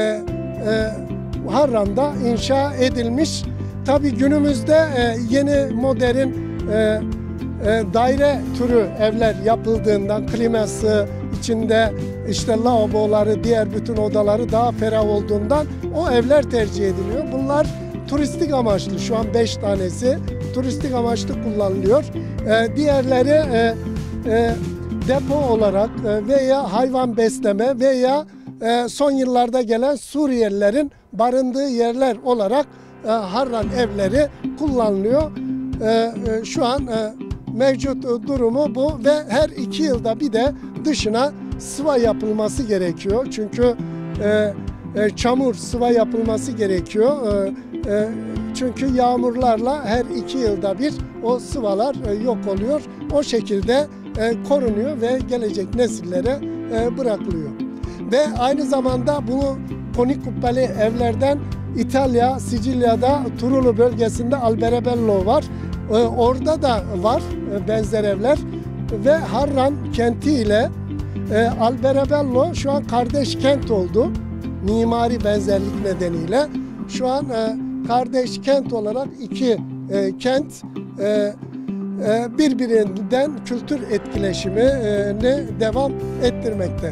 e, Harran'da inşa edilmiş. Tabii günümüzde e, yeni modern e, e, daire türü evler yapıldığından, kliması içinde işte lavaboları, diğer bütün odaları daha ferah olduğundan o evler tercih ediliyor. Bunlar turistik amaçlı, şu an beş tanesi turistik amaçlı kullanılıyor. E, diğerleri e, e, depo olarak e, veya hayvan besleme veya e, son yıllarda gelen Suriyelilerin barındığı yerler olarak e, Harran evleri kullanılıyor. E, e, şu an e, mevcut durumu bu ve her iki yılda bir de dışına sıva yapılması gerekiyor. Çünkü e, e, çamur sıva yapılması gerekiyor. E, e, çünkü yağmurlarla her iki yılda bir o sıvalar e, yok oluyor. O şekilde e, korunuyor ve gelecek nesillere e, bırakılıyor. Ve aynı zamanda bu konik kubbeli evlerden İtalya, Sicilya'da Turulu bölgesinde Alberobello var. E, orada da var e, benzer evler ve Harran kenti ile e, Alberobello şu an kardeş kent oldu. Mimari benzerlik nedeniyle. Şu an e, kardeş kent olarak iki e, kent e, e, birbirinden kültür etkileşimini devam ettirmekte.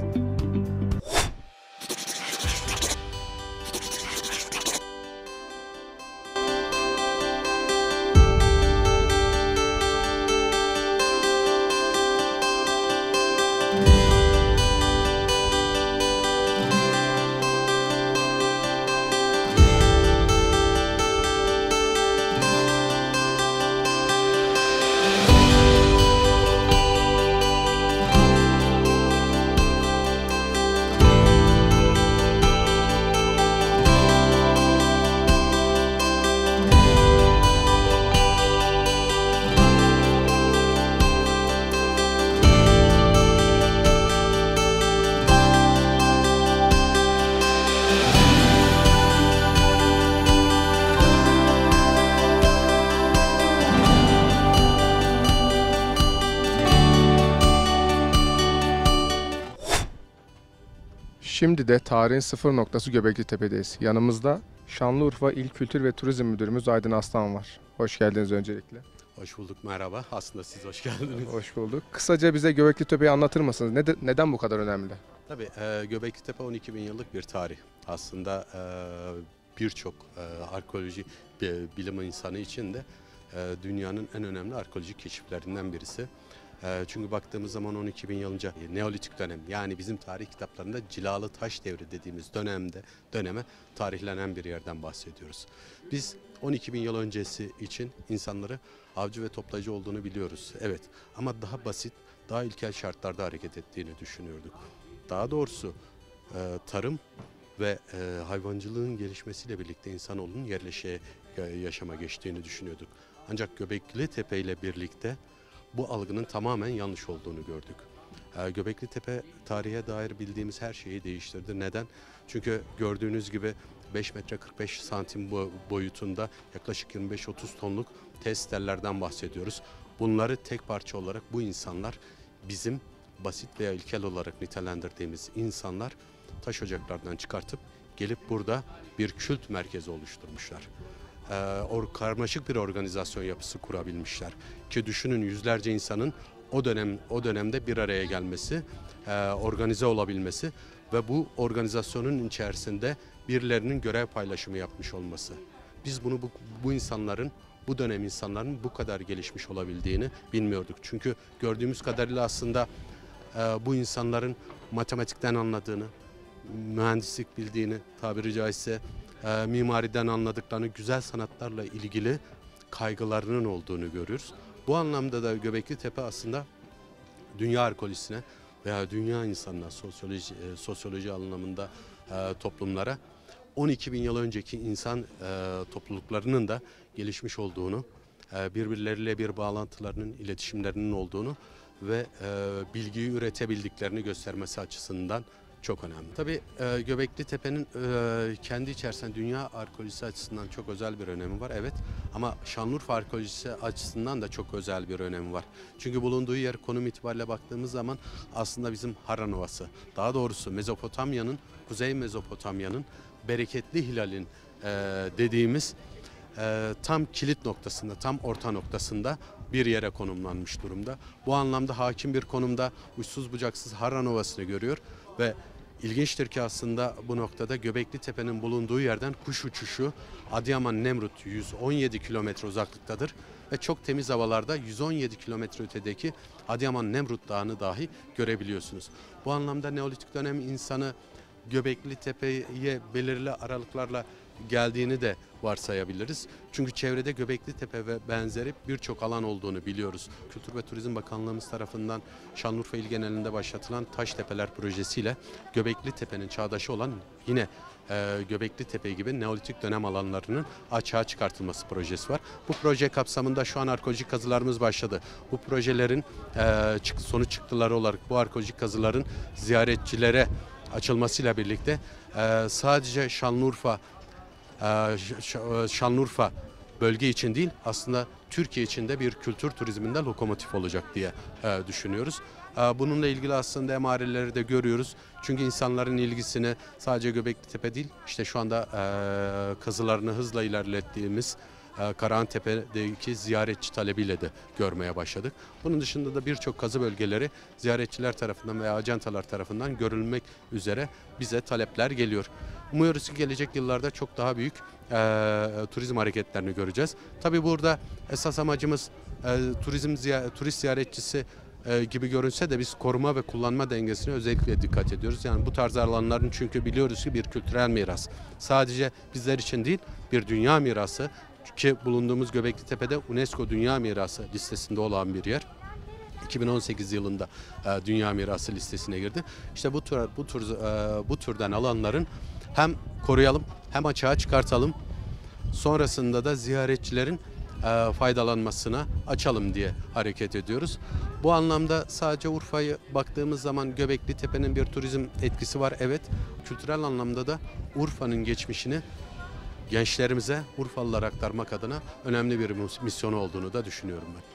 Şimdi de tarihin sıfır noktası Göbekli Tepe'deyiz. Yanımızda Şanlıurfa İl Kültür ve Turizm Müdürümüz Aydın Aslan var. Hoş geldiniz öncelikle. Hoş bulduk, merhaba. Aslında siz hoş geldiniz. Hoş bulduk. Kısaca bize Göbekli Tepe'yi anlatır mısınız? Neden, neden bu kadar önemli? Tabii e, Göbekli Tepe on iki bin yıllık bir tarih. Aslında e, birçok e, arkeoloji bilim insanı için de e, dünyanın en önemli arkeolojik keşiflerinden birisi. E, çünkü baktığımız zaman on iki bin yıl önce Neolitik dönem, yani bizim tarih kitaplarında cilalı taş devri dediğimiz dönemde döneme tarihlenen bir yerden bahsediyoruz. Biz on iki bin yıl öncesi için insanları avcı ve toplayıcı olduğunu biliyoruz. Evet, ama daha basit, daha ilkel şartlarda hareket ettiğini düşünüyorduk. Daha doğrusu e, tarım ve e, hayvancılığın gelişmesiyle birlikte insanoğlunun yerleşe e, yaşama geçtiğini düşünüyorduk. Ancak Göbekli Tepe ile birlikte bu algının tamamen yanlış olduğunu gördük. E, Göbekli Tepe tarihe dair bildiğimiz her şeyi değiştirdi. Neden? Çünkü gördüğünüz gibi beş metre kırk beş santim boyutunda yaklaşık yirmi beş otuz tonluk testlerden bahsediyoruz. Bunları tek parça olarak bu insanlar, bizim basit veya ilkel olarak nitelendirdiğimiz insanlar, taş ocaklardan çıkartıp gelip burada bir kült merkezi oluşturmuşlar. Ee, or, karmaşık bir organizasyon yapısı kurabilmişler. Ki düşünün, yüzlerce insanın o dönem o dönemde bir araya gelmesi, e, organize olabilmesi ve bu organizasyonun içerisinde birilerinin görev paylaşımı yapmış olması. Biz bunu bu, bu insanların, bu dönem insanların bu kadar gelişmiş olabildiğini bilmiyorduk. Çünkü gördüğümüz kadarıyla aslında e, bu insanların matematikten anladığını, mühendislik bildiğini, tabiri caizse e, mimariden anladıklarını, güzel sanatlarla ilgili kaygılarının olduğunu görürüz. Bu anlamda da Göbekli Tepe aslında dünya arkeolojisine veya dünya insanına, sosyoloji, e, sosyoloji anlamında e, toplumlara on iki bin yıl önceki insan e, topluluklarının da gelişmiş olduğunu, e, birbirleriyle bir bağlantılarının, iletişimlerinin olduğunu ve e, bilgiyi üretebildiklerini göstermesi açısından çok önemli. Tabii e, Göbekli Tepe'nin e, kendi içerisinde dünya arkeolojisi açısından çok özel bir önemi var, evet. Ama Şanlıurfa arkeolojisi açısından da çok özel bir önemi var. Çünkü bulunduğu yer, konum itibariyle baktığımız zaman aslında bizim Harran Ovası. Daha doğrusu Mezopotamya'nın, Kuzey Mezopotamya'nın bereketli hilalin e, dediğimiz e, tam kilit noktasında, tam orta noktasında bir yere konumlanmış durumda. Bu anlamda hakim bir konumda uçsuz bucaksız Harran Ovası'nı görüyor ve ilginçtir ki aslında bu noktada Göbekli Tepe'nin bulunduğu yerden kuş uçuşu Adıyaman Nemrut yüz on yedi kilometre uzaklıktadır ve çok temiz havalarda yüz on yedi kilometre ötedeki Adıyaman Nemrut Dağı'nı dahi görebiliyorsunuz. Bu anlamda Neolitik dönem insanı Göbekli Tepe'ye belirli aralıklarla geldiğini de varsayabiliriz. Çünkü çevrede Göbekli Tepe ve benzeri birçok alan olduğunu biliyoruz. Kültür ve Turizm Bakanlığımız tarafından Şanlıurfa il genelinde başlatılan Taştepeler projesiyle Göbekli Tepe'nin çağdaşı olan yine e, Göbekli Tepe gibi Neolitik dönem alanlarının açığa çıkartılması projesi var. Bu proje kapsamında şu an arkeolojik kazılarımız başladı. Bu projelerin e, sonuç çıktıları olarak bu arkeolojik kazıların ziyaretçilere açılmasıyla birlikte e, sadece Şanlıurfa e, Şanlıurfa bölge için değil, aslında Türkiye için de bir kültür turizminde lokomotif olacak diye e, düşünüyoruz. E, bununla ilgili aslında emareleri de görüyoruz. Çünkü insanların ilgisini sadece Göbekli Tepe değil, işte şu anda e, kazılarını hızla ilerlettiğimiz Karahantepe'deki ziyaretçi talebiyle de görmeye başladık. Bunun dışında da birçok kazı bölgeleri ziyaretçiler tarafından veya ajantalar tarafından görülmek üzere bize talepler geliyor. Umuyoruz ki gelecek yıllarda çok daha büyük e, turizm hareketlerini göreceğiz. Tabii burada esas amacımız e, turizm ziy- turist ziyaretçisi e, gibi görünse de biz koruma ve kullanma dengesine özellikle dikkat ediyoruz. Yani bu tarz alanların, çünkü biliyoruz ki bir kültürel miras. Sadece bizler için değil, bir dünya mirası. Ki bulunduğumuz Göbekli Tepe'de UNESCO Dünya Mirası listesinde olan bir yer. iki bin on sekiz yılında e, Dünya Mirası listesine girdi. İşte bu tür bu tür e, bu türden alanların hem koruyalım hem açığa çıkartalım. Sonrasında da ziyaretçilerin e, faydalanmasına açalım diye hareket ediyoruz. Bu anlamda sadece Urfa'yı baktığımız zaman Göbekli Tepe'nin bir turizm etkisi var, evet. Kültürel anlamda da Urfa'nın geçmişini gençlerimize, Urfalılara aktarmak adına önemli bir misyon olduğunu da düşünüyorum ben.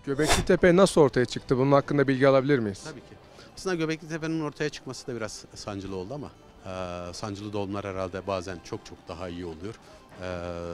Göbekli Tepe nasıl ortaya çıktı? Bunun hakkında bilgi alabilir miyiz? Tabii ki. Aslında Göbekli Tepe'nin ortaya çıkması da biraz sancılı oldu ama e, sancılı doğumlar herhalde bazen çok çok daha iyi oluyor. E,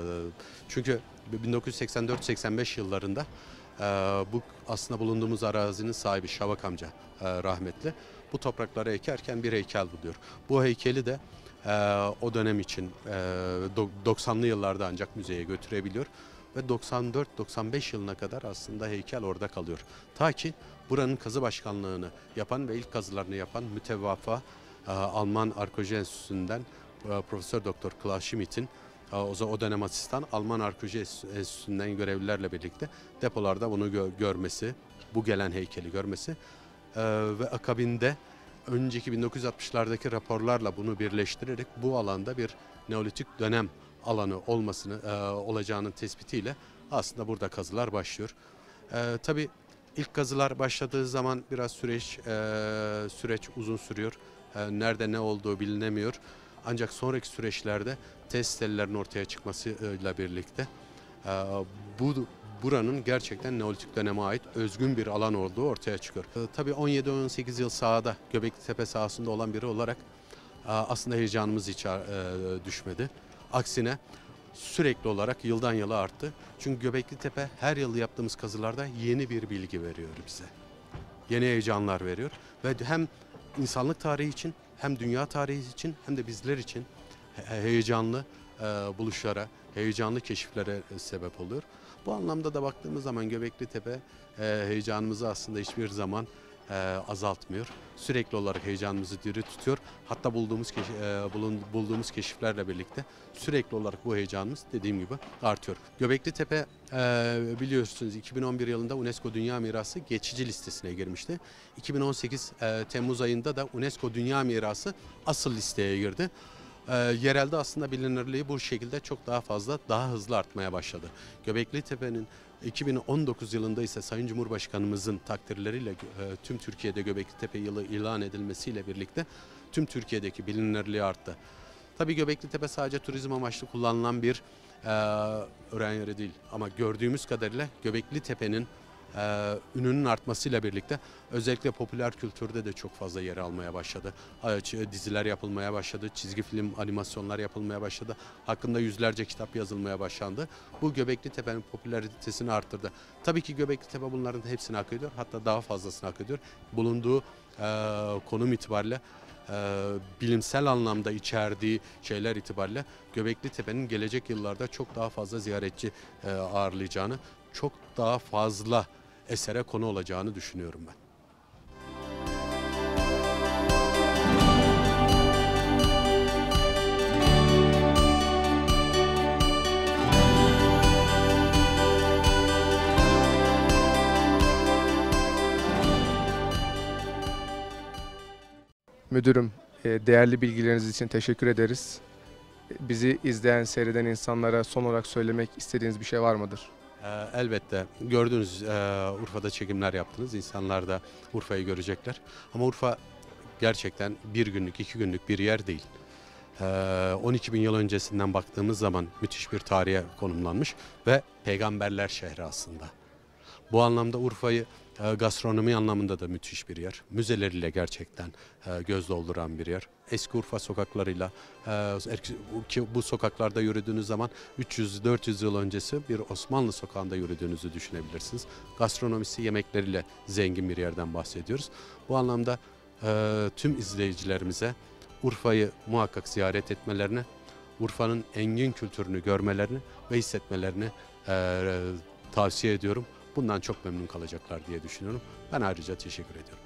çünkü bin dokuz yüz seksen dört seksen beş yıllarında e, bu aslında bulunduğumuz arazinin sahibi Şavak amca e, rahmetli bu toprakları ekerken bir heykel buluyor. Bu heykeli de e, o dönem için e, doksanlı yıllarda ancak müzeye götürebiliyor. Ve doksan dört doksan beş yılına kadar aslında heykel orada kalıyor. Ta ki buranın kazı başkanlığını yapan ve ilk kazılarını yapan mütevaffa e, Alman Arkeoloji Enstitüsü'nden e, Profesör Doktor Klaus Schmidt'in e, o, o dönem asistan Alman Arkeoloji Enstitüsü'nden görevlilerle birlikte depolarda bunu gö görmesi, bu gelen heykeli görmesi e, ve akabinde önceki bin dokuz yüz altmışlardaki raporlarla bunu birleştirerek bu alanda bir Neolitik dönem alanı olmasını e, olacağının tespitiyle aslında burada kazılar başlıyor. E, tabii ilk kazılar başladığı zaman biraz süreç e, süreç uzun sürüyor. E, nerede ne olduğu bilinemiyor. Ancak sonraki süreçlerde test tellerinin ortaya çıkmasıyla birlikte e, bu buranın gerçekten Neolitik döneme ait özgün bir alan olduğu ortaya çıkıyor. E, tabii on yedi on sekiz yıl sahada Göbekli Tepe sahasında olan biri olarak e, aslında heyecanımız hiç e, düşmedi. Aksine sürekli olarak yıldan yıla arttı. Çünkü Göbekli Tepe her yıl yaptığımız kazılarda yeni bir bilgi veriyor bize. Yeni heyecanlar veriyor ve hem insanlık tarihi için hem dünya tarihi için hem de bizler için heyecanlı e, buluşlara, heyecanlı keşiflere sebep oluyor. Bu anlamda da baktığımız zaman Göbekli Tepe e, heyecanımızı aslında hiçbir zaman e, azaltmıyor. Sürekli olarak heyecanımızı diri tutuyor. Hatta bulduğumuz keşif, e, bulun, bulduğumuz keşiflerle birlikte sürekli olarak bu heyecanımız dediğim gibi artıyor. Göbekli Tepe e, biliyorsunuz iki bin on bir yılında UNESCO Dünya Mirası geçici listesine girmişti. iki bin on sekiz e, Temmuz ayında da UNESCO Dünya Mirası asıl listeye girdi. E, yerelde aslında bilinirliği bu şekilde çok daha fazla, daha hızlı artmaya başladı. Göbekli Tepe'nin iki bin on dokuz yılında ise Sayın Cumhurbaşkanımızın takdirleriyle e, tüm Türkiye'de Göbekli Tepe yılı ilan edilmesiyle birlikte tüm Türkiye'deki bilinirliği arttı. Tabii Göbekli Tepe sadece turizm amaçlı kullanılan bir e, öğren yeri değil ama gördüğümüz kadarıyla Göbekli Tepe'nin e, ününün artmasıyla birlikte özellikle popüler kültürde de çok fazla yer almaya başladı. Diziler yapılmaya başladı, çizgi film, animasyonlar yapılmaya başladı. Hakkında yüzlerce kitap yazılmaya başlandı. Bu Göbekli Tepe'nin popülaritesini arttırdı. Tabii ki Göbekli Tepe bunların hepsini hak ediyor. Hatta daha fazlasını hak ediyor. Bulunduğu e, konum itibariyle e, bilimsel anlamda içerdiği şeyler itibariyle Göbekli Tepe'nin gelecek yıllarda çok daha fazla ziyaretçi e, ağırlayacağını, çok daha fazla esere konu olacağını düşünüyorum ben. Müdürüm, değerli bilgileriniz için teşekkür ederiz. Bizi izleyen, seyreden insanlara son olarak söylemek istediğiniz bir şey var mıdır? Elbette. Gördünüz, Urfa'da çekimler yaptınız. İnsanlar da Urfa'yı görecekler. Ama Urfa gerçekten bir günlük, iki günlük bir yer değil. on iki bin yıl öncesinden baktığımız zaman müthiş bir tarihe konumlanmış ve peygamberler şehri aslında. Bu anlamda Urfa'yı gastronomi anlamında da müthiş bir yer. Müzeleriyle gerçekten göz dolduran bir yer. Eski Urfa sokaklarıyla, ki bu sokaklarda yürüdüğünüz zaman üç yüz dört yüz yıl öncesi bir Osmanlı sokağında yürüdüğünüzü düşünebilirsiniz. Gastronomisi, yemekleriyle zengin bir yerden bahsediyoruz. Bu anlamda tüm izleyicilerimize Urfa'yı muhakkak ziyaret etmelerini, Urfa'nın engin kültürünü görmelerini ve hissetmelerini tavsiye ediyorum. Bundan çok memnun kalacaklar diye düşünüyorum. Ben ayrıca teşekkür ediyorum.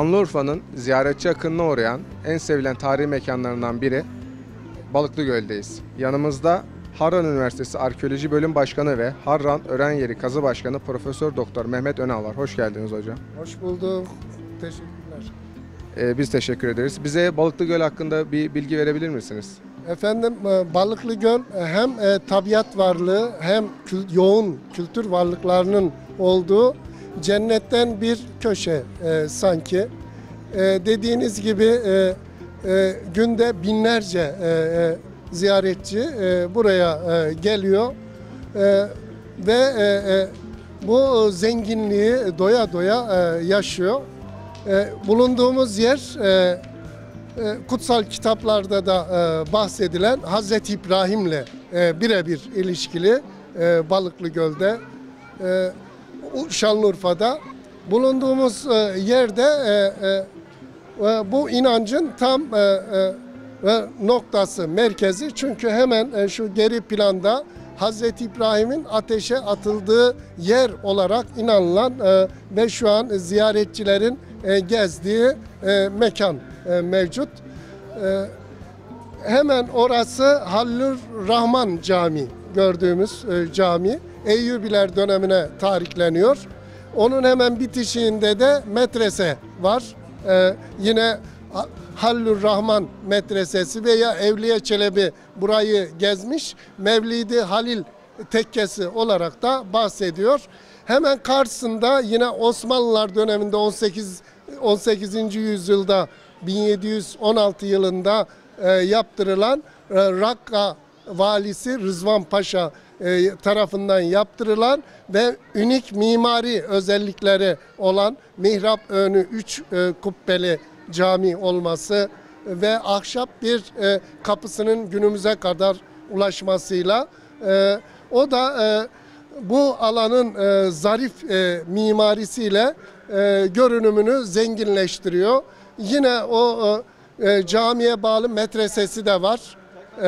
Şanlıurfa'nın ziyaretçi akınına uğrayan en sevilen tarihi mekanlarından biri Balıklıgöl'deyiz. Yanımızda Harran Üniversitesi Arkeoloji Bölüm Başkanı ve Harran Ören Yeri Kazı Başkanı Profesör Doktor Mehmet Önal var. Hoş geldiniz hocam. Hoş bulduk. Teşekkürler. Ee, biz teşekkür ederiz. Bize Balıklıgöl hakkında bir bilgi verebilir misiniz? Efendim e, Balıklıgöl e, hem e, tabiat varlığı hem kül- yoğun kültür varlıklarının olduğu cennetten bir köşe e, sanki. E, dediğiniz gibi e, e, günde binlerce e, e, ziyaretçi e, buraya e, geliyor e, ve e, e, bu zenginliği doya doya e, yaşıyor. E, bulunduğumuz yer e, e, kutsal kitaplarda da e, bahsedilen Hazreti İbrahim'le e, birebir ilişkili e, Balıklıgöl'de, e, Şanlıurfa'da bulunduğumuz e, yerde e, e, e, bu inancın tam e, e, noktası, merkezi. Çünkü hemen e, şu geri planda Hazreti İbrahim'in ateşe atıldığı yer olarak inanılan e, ve şu an ziyaretçilerin e, gezdiği e, mekan e, mevcut. E, hemen orası Hallur Rahman Camii, gördüğümüz e, cami. Eyyubiler dönemine tarihleniyor. Onun hemen bitişiğinde de medrese var. E, yine Hallur Rahman Medresesi veya Evliya Çelebi burayı gezmiş. Mevlidi Halil tekkesi olarak da bahsediyor. Hemen karşısında yine Osmanlılar döneminde on sekizinci yüzyılda bin yedi yüz on altı yılında e, yaptırılan e, Rakka valisi Rızvan Paşa e, tarafından yaptırılan ve unik mimari özellikleri olan mihrap önü üç e, kubbeli cami olması ve ahşap bir e, kapısının günümüze kadar ulaşmasıyla e, o da e, bu alanın e, zarif e, mimarisiyle e, görünümünü zenginleştiriyor. Yine o e, camiye bağlı medresesi de var e,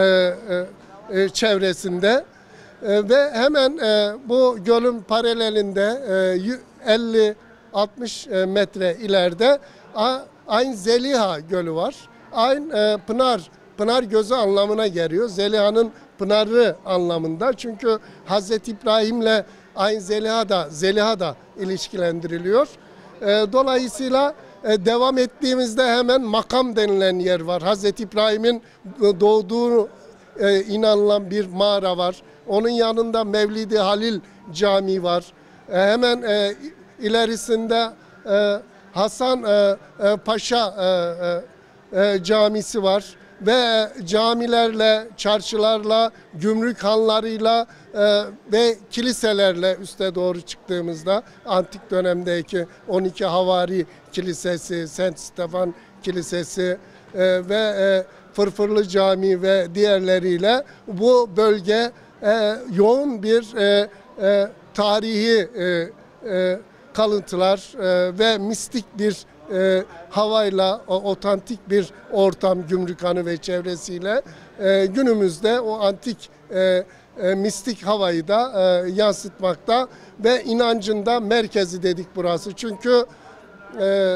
e, çevresinde e, ve hemen e, bu gölün paralelinde e, elli altmış metre ileride Ayn Zeliha Gölü var. Ayn e, pınar, pınar gözü anlamına geliyor. Zeliha'nın pınarı anlamında. Çünkü Hazreti İbrahim'le Ayn Zeliha da, Zeliha da ilişkilendiriliyor. E, dolayısıyla e, devam ettiğimizde hemen makam denilen yer var. Hazreti İbrahim'in doğduğu e, inanılan bir mağara var. Onun yanında Mevlidi Halil Camii var. E, hemen e, ilerisinde e, Hasan e, e, Paşa e, e, camisi var ve camilerle, çarşılarla, gümrük hanlarıyla e, ve kiliselerle üste doğru çıktığımızda antik dönemdeki on iki Havari Kilisesi, Saint Stefan Kilisesi e, ve e, Fırfırlı Camii ve diğerleriyle bu bölge e, yoğun bir e, e, tarihi e, e, kalıntılar e, ve mistik bir e, havayla, o, otantik bir ortam Gümrükhanı ve çevresiyle e, günümüzde o antik e, e, mistik havayı da e, yansıtmakta ve inancında merkezi dedik burası. Çünkü e,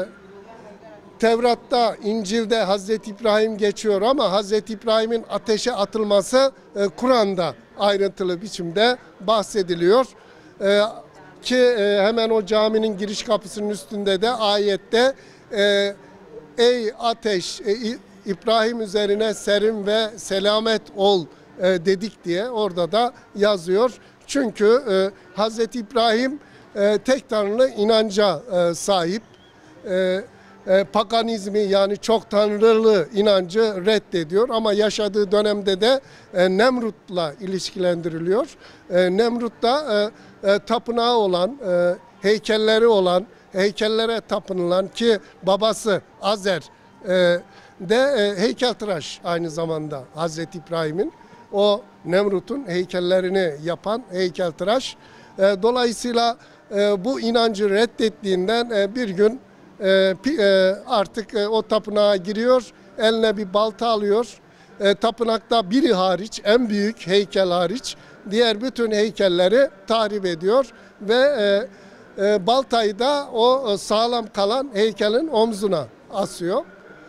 Tevrat'ta, İncil'de Hazreti İbrahim geçiyor ama Hazreti İbrahim'in ateşe atılması e, Kur'an'da ayrıntılı biçimde bahsediliyor. E, Ki e, hemen o caminin giriş kapısının üstünde de ayette e, ey ateş e, İbrahim üzerine serin ve selamet ol e, dedik diye orada da yazıyor. Çünkü e, Hazreti İbrahim e, tek tanrılı inanca e, sahip. E, e, paganizmi yani çok tanrılı inancı reddediyor ama yaşadığı dönemde de e, Nemrut'la ilişkilendiriliyor. E, Nemrut da e, e, tapınağı olan, e, heykelleri olan, heykellere tapınılan ki babası Azer e, de e, heykeltıraş aynı zamanda Hazreti İbrahim'in. O Nemrut'un heykellerini yapan heykeltıraş. E, dolayısıyla e, bu inancı reddettiğinden e, bir gün e, e, artık e, o tapınağa giriyor, eline bir balta alıyor. E, tapınakta biri hariç, en büyük heykel hariç, diğer bütün heykelleri tahrip ediyor ve e, E, baltayı da o sağlam kalan heykelin omzuna asıyor.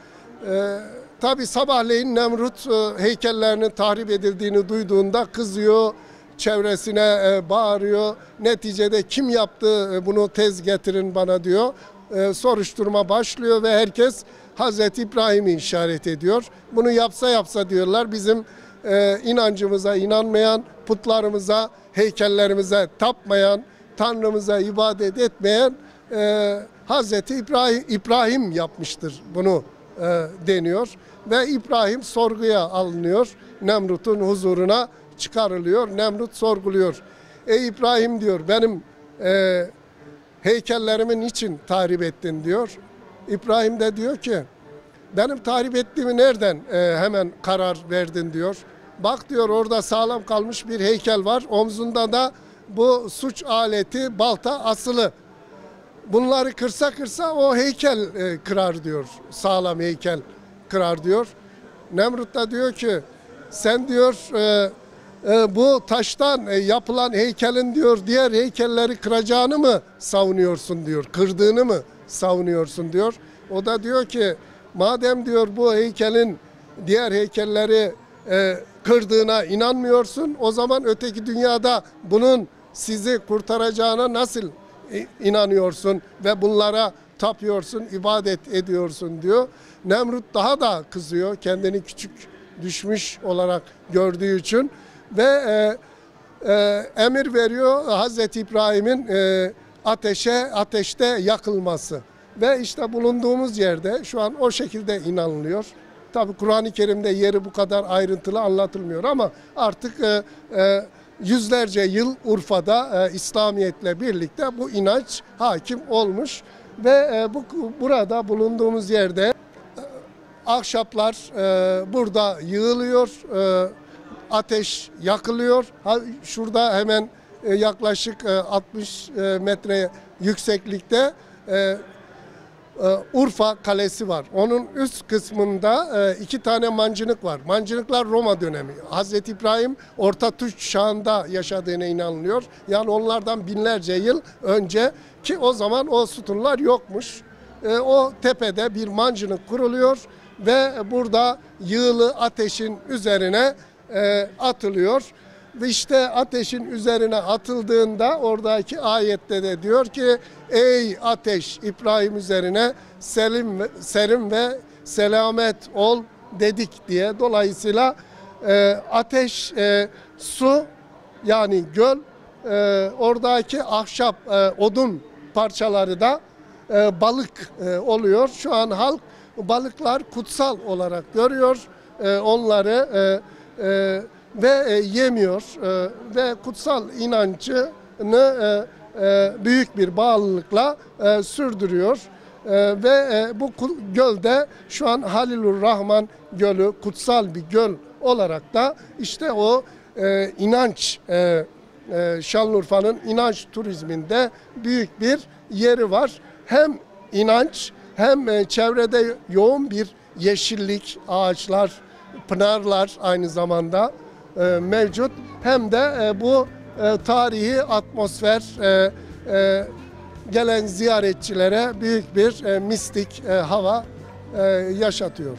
E, Tabi sabahleyin Nemrut e, heykellerinin tahrip edildiğini duyduğunda kızıyor, çevresine e, bağırıyor. Neticede kim yaptı e, bunu tez getirin bana diyor. E, soruşturma başlıyor ve herkes Hazreti İbrahim'i işaret ediyor. Bunu yapsa yapsa diyorlar bizim e, inancımıza inanmayan, putlarımıza, heykellerimize tapmayan, Tanrımıza ibadet etmeyen e, Hazreti İbrahim, İbrahim yapmıştır bunu e, deniyor. Ve İbrahim sorguya alınıyor. Nemrut'un huzuruna çıkarılıyor. Nemrut sorguluyor. Ey İbrahim diyor benim e, heykellerimi niçin tahrip ettin diyor. İbrahim de diyor ki benim tahrip ettiğimi nereden e, hemen karar verdin diyor. Bak diyor orada sağlam kalmış bir heykel var. Omzunda da bu suç aleti balta asılı. Bunları kırsa kırsa o heykel e, kırar diyor. Sağlam heykel kırar diyor. Nemrut da diyor ki sen diyor e, e, bu taştan e, yapılan heykelin diyor diğer heykelleri kıracağını mı savunuyorsun diyor. Kırdığını mı savunuyorsun diyor. O da diyor ki madem diyor bu heykelin diğer heykelleri e, kırdığına inanmıyorsun o zaman öteki dünyada bunun sizi kurtaracağına nasıl inanıyorsun ve bunlara tapıyorsun, ibadet ediyorsun diyor. Nemrut daha da kızıyor kendini küçük düşmüş olarak gördüğü için ve e, e, emir veriyor Hazreti İbrahim'in e, ateşe ateşte yakılması ve işte bulunduğumuz yerde şu an o şekilde inanılıyor. Tabi Kur'an-ı Kerim'de yeri bu kadar ayrıntılı anlatılmıyor ama artık e, e, yüzlerce yıl Urfa'da e, İslamiyet'le birlikte bu inanç hakim olmuş ve e, bu burada bulunduğumuz yerde e, ahşaplar e, burada yığılıyor, e, ateş yakılıyor. Ha, şurada hemen e, yaklaşık e, altmış e, metre yükseklikte e, Urfa Kalesi var. Onun üst kısmında iki tane mancınık var. Mancınıklar Roma dönemi. Hazreti İbrahim Orta Tunç çağında yaşadığına inanılıyor. Yani onlardan binlerce yıl önce ki o zaman o sütunlar yokmuş. O tepede bir mancınık kuruluyor ve burada yığılı ateşin üzerine atılıyor. Ve işte ateşin üzerine atıldığında oradaki ayette de diyor ki ey ateş İbrahim üzerine selim, serim ve selamet ol dedik diye. Dolayısıyla e, ateş e, su yani göl e, oradaki ahşap e, odun parçaları da e, balık e, oluyor. Şu an halk balıklar kutsal olarak görüyor e, onları e, e, ve e, yemiyor e, ve kutsal inancını e, e, büyük bir bağlılıkla e, sürdürüyor e, ve e, bu gölde şu an Halilur Rahman Gölü kutsal bir göl olarak da işte o e, inanç e, e, Şanlıurfa'nın inanç turizminde büyük bir yeri var. Hem inanç hem e, çevrede yoğun bir yeşillik, ağaçlar, pınarlar aynı zamanda E, mevcut hem de e, bu e, tarihi atmosfer e, e, gelen ziyaretçilere büyük bir e, mistik e, hava e, yaşatıyor.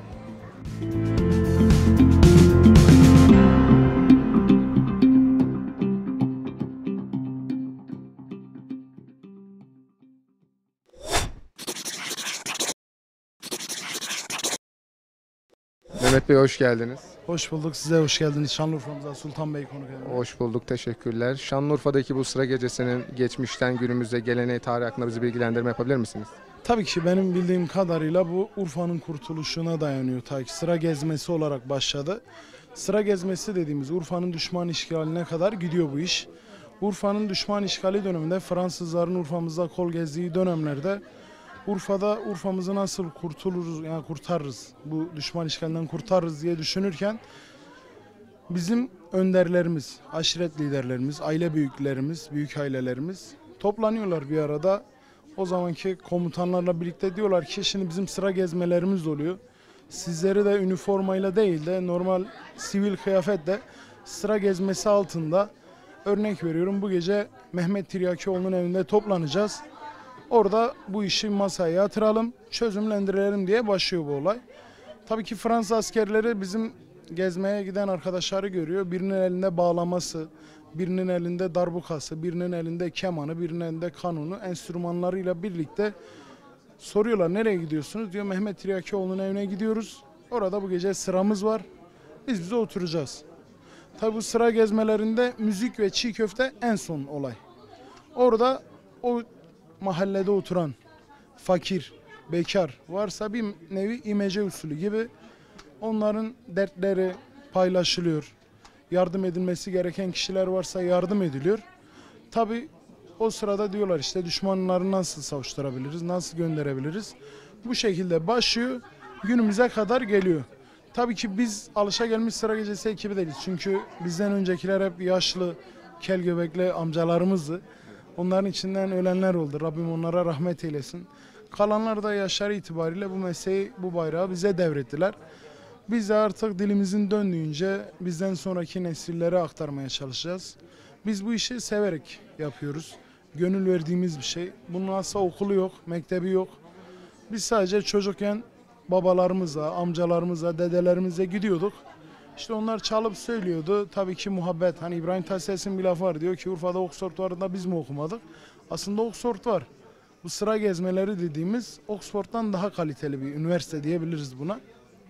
Mehmet Bey hoş geldiniz. Hoş bulduk. Size hoş geldiniz. Şanlıurfa'mıza Sultan Bey konuk edildi. Hoş bulduk, teşekkürler. Şanlıurfa'daki bu sıra gecesinin geçmişten günümüze geleneği, tarih hakkında bizi bilgilendirme yapabilir misiniz? Tabii ki benim bildiğim kadarıyla bu Urfa'nın kurtuluşuna dayanıyor. Ta ki sıra gezmesi olarak başladı. Sıra gezmesi dediğimiz Urfa'nın düşman işgaline kadar gidiyor bu iş. Urfa'nın düşman işgali döneminde Fransızların Urfa'mızda kol gezdiği dönemlerde Urfa'da Urfa'mızı nasıl kurtuluruz, yani kurtarırız, bu düşman işgalinden kurtarırız diye düşünürken bizim önderlerimiz, aşiret liderlerimiz, aile büyüklerimiz, büyük ailelerimiz toplanıyorlar bir arada. O zamanki komutanlarla birlikte diyorlar ki şimdi bizim sıra gezmelerimiz oluyor. Sizleri de üniformayla değil de normal sivil kıyafetle sıra gezmesi altında Örnek veriyorum, bu gece Mehmet Tiryakioğlu'nun evinde toplanacağız. Orada bu işi masaya yatıralım, çözümlendirelim diye başlıyor bu olay. Tabii ki Fransız askerleri bizim gezmeye giden arkadaşları görüyor. Birinin elinde bağlaması, birinin elinde darbukası, birinin elinde kemanı, birinin elinde kanunu, enstrümanlarıyla birlikte soruyorlar nereye gidiyorsunuz? Diyor Mehmet Tiryakioğlu'nun evine gidiyoruz. Orada bu gece sıramız var. Biz bize oturacağız. Tabii bu sıra gezmelerinde müzik ve çiğ köfte en son olay. Orada o mahallede oturan fakir, bekar varsa bir nevi imece usulü gibi onların dertleri paylaşılıyor. Yardım edilmesi gereken kişiler varsa yardım ediliyor. Tabii o sırada diyorlar işte düşmanları nasıl savuşturabiliriz, nasıl gönderebiliriz. Bu şekilde başlıyor, günümüze kadar geliyor. Tabii ki biz alışagelmiş sıra gecesi ekibi değiliz. Çünkü bizden öncekiler hep yaşlı, kel göbekli amcalarımızdı. Onların içinden ölenler oldu. Rabbim onlara rahmet eylesin. Kalanlar da yaşları itibariyle bu mesleği, bu bayrağı bize devrettiler. Biz de artık dilimizin döndüğünce bizden sonraki nesillere aktarmaya çalışacağız. Biz bu işi severek yapıyoruz. Gönül verdiğimiz bir şey. Bunun asla okulu yok, mektebi yok. Biz sadece çocukken babalarımıza, amcalarımıza, dedelerimize gidiyorduk. İşte onlar çalıp söylüyordu. Tabii ki muhabbet. Hani İbrahim Tatlıses'in bir lafı var. Diyor ki Urfa'da Oxford var da biz mi okumadık? Aslında Oxford var. Bu sıra gezmeleri dediğimiz Oxford'dan daha kaliteli bir üniversite diyebiliriz buna.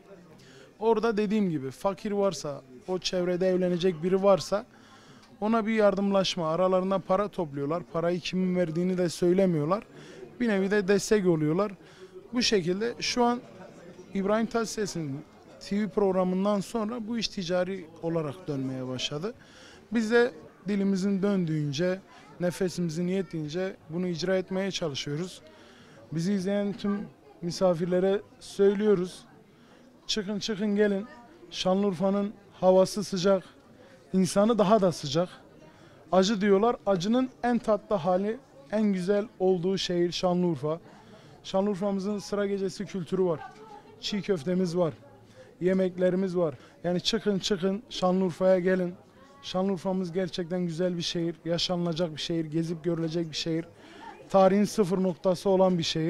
Orada dediğim gibi fakir varsa, o çevrede evlenecek biri varsa ona bir yardımlaşma, aralarında para topluyorlar. Parayı kimin verdiğini de söylemiyorlar. Bir nevi de destek oluyorlar. Bu şekilde şu an İbrahim Tatlıses'in T V programından sonra bu iş ticari olarak dönmeye başladı. Biz de dilimizin döndüğünce, nefesimizin yettiğince bunu icra etmeye çalışıyoruz. Bizi izleyen tüm misafirlere söylüyoruz. Çıkın çıkın gelin. Şanlıurfa'nın havası sıcak, insanı daha da sıcak. Acı diyorlar, acının en tatlı hali, en güzel olduğu şehir Şanlıurfa. Şanlıurfa'mızın sıra gecesi kültürü var. Çiğ köftemiz var. Yemeklerimiz var. Yani çıkın çıkın Şanlıurfa'ya gelin. Şanlıurfa'mız gerçekten güzel bir şehir. Yaşanılacak bir şehir. Gezip görülecek bir şehir. Tarihin sıfır noktası olan bir şehir.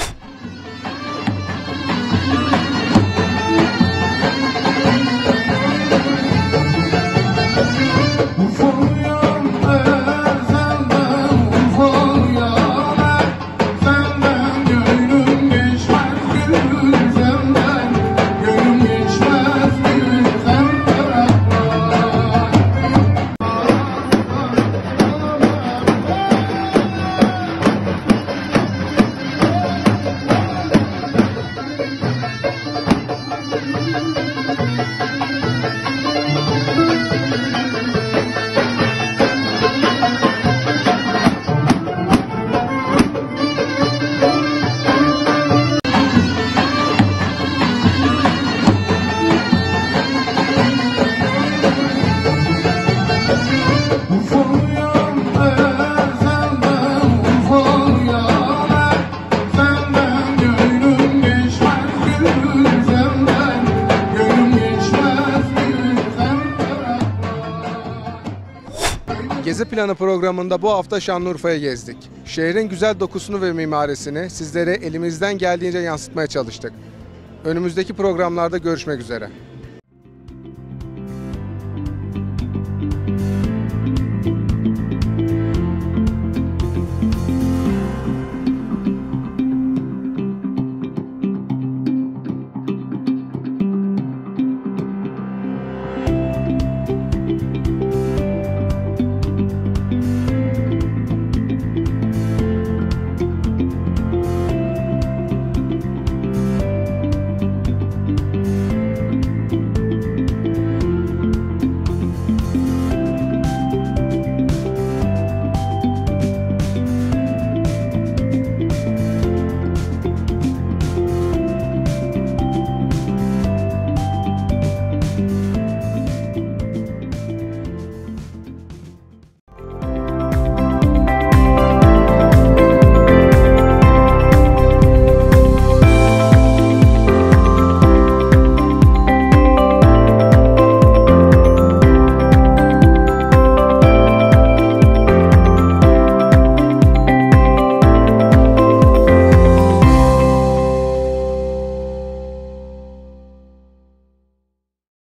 Gezi Planı programında bu hafta Şanlıurfa'ya gezdik. Şehrin güzel dokusunu ve mimarisini sizlere elimizden geldiğince yansıtmaya çalıştık. Önümüzdeki programlarda görüşmek üzere.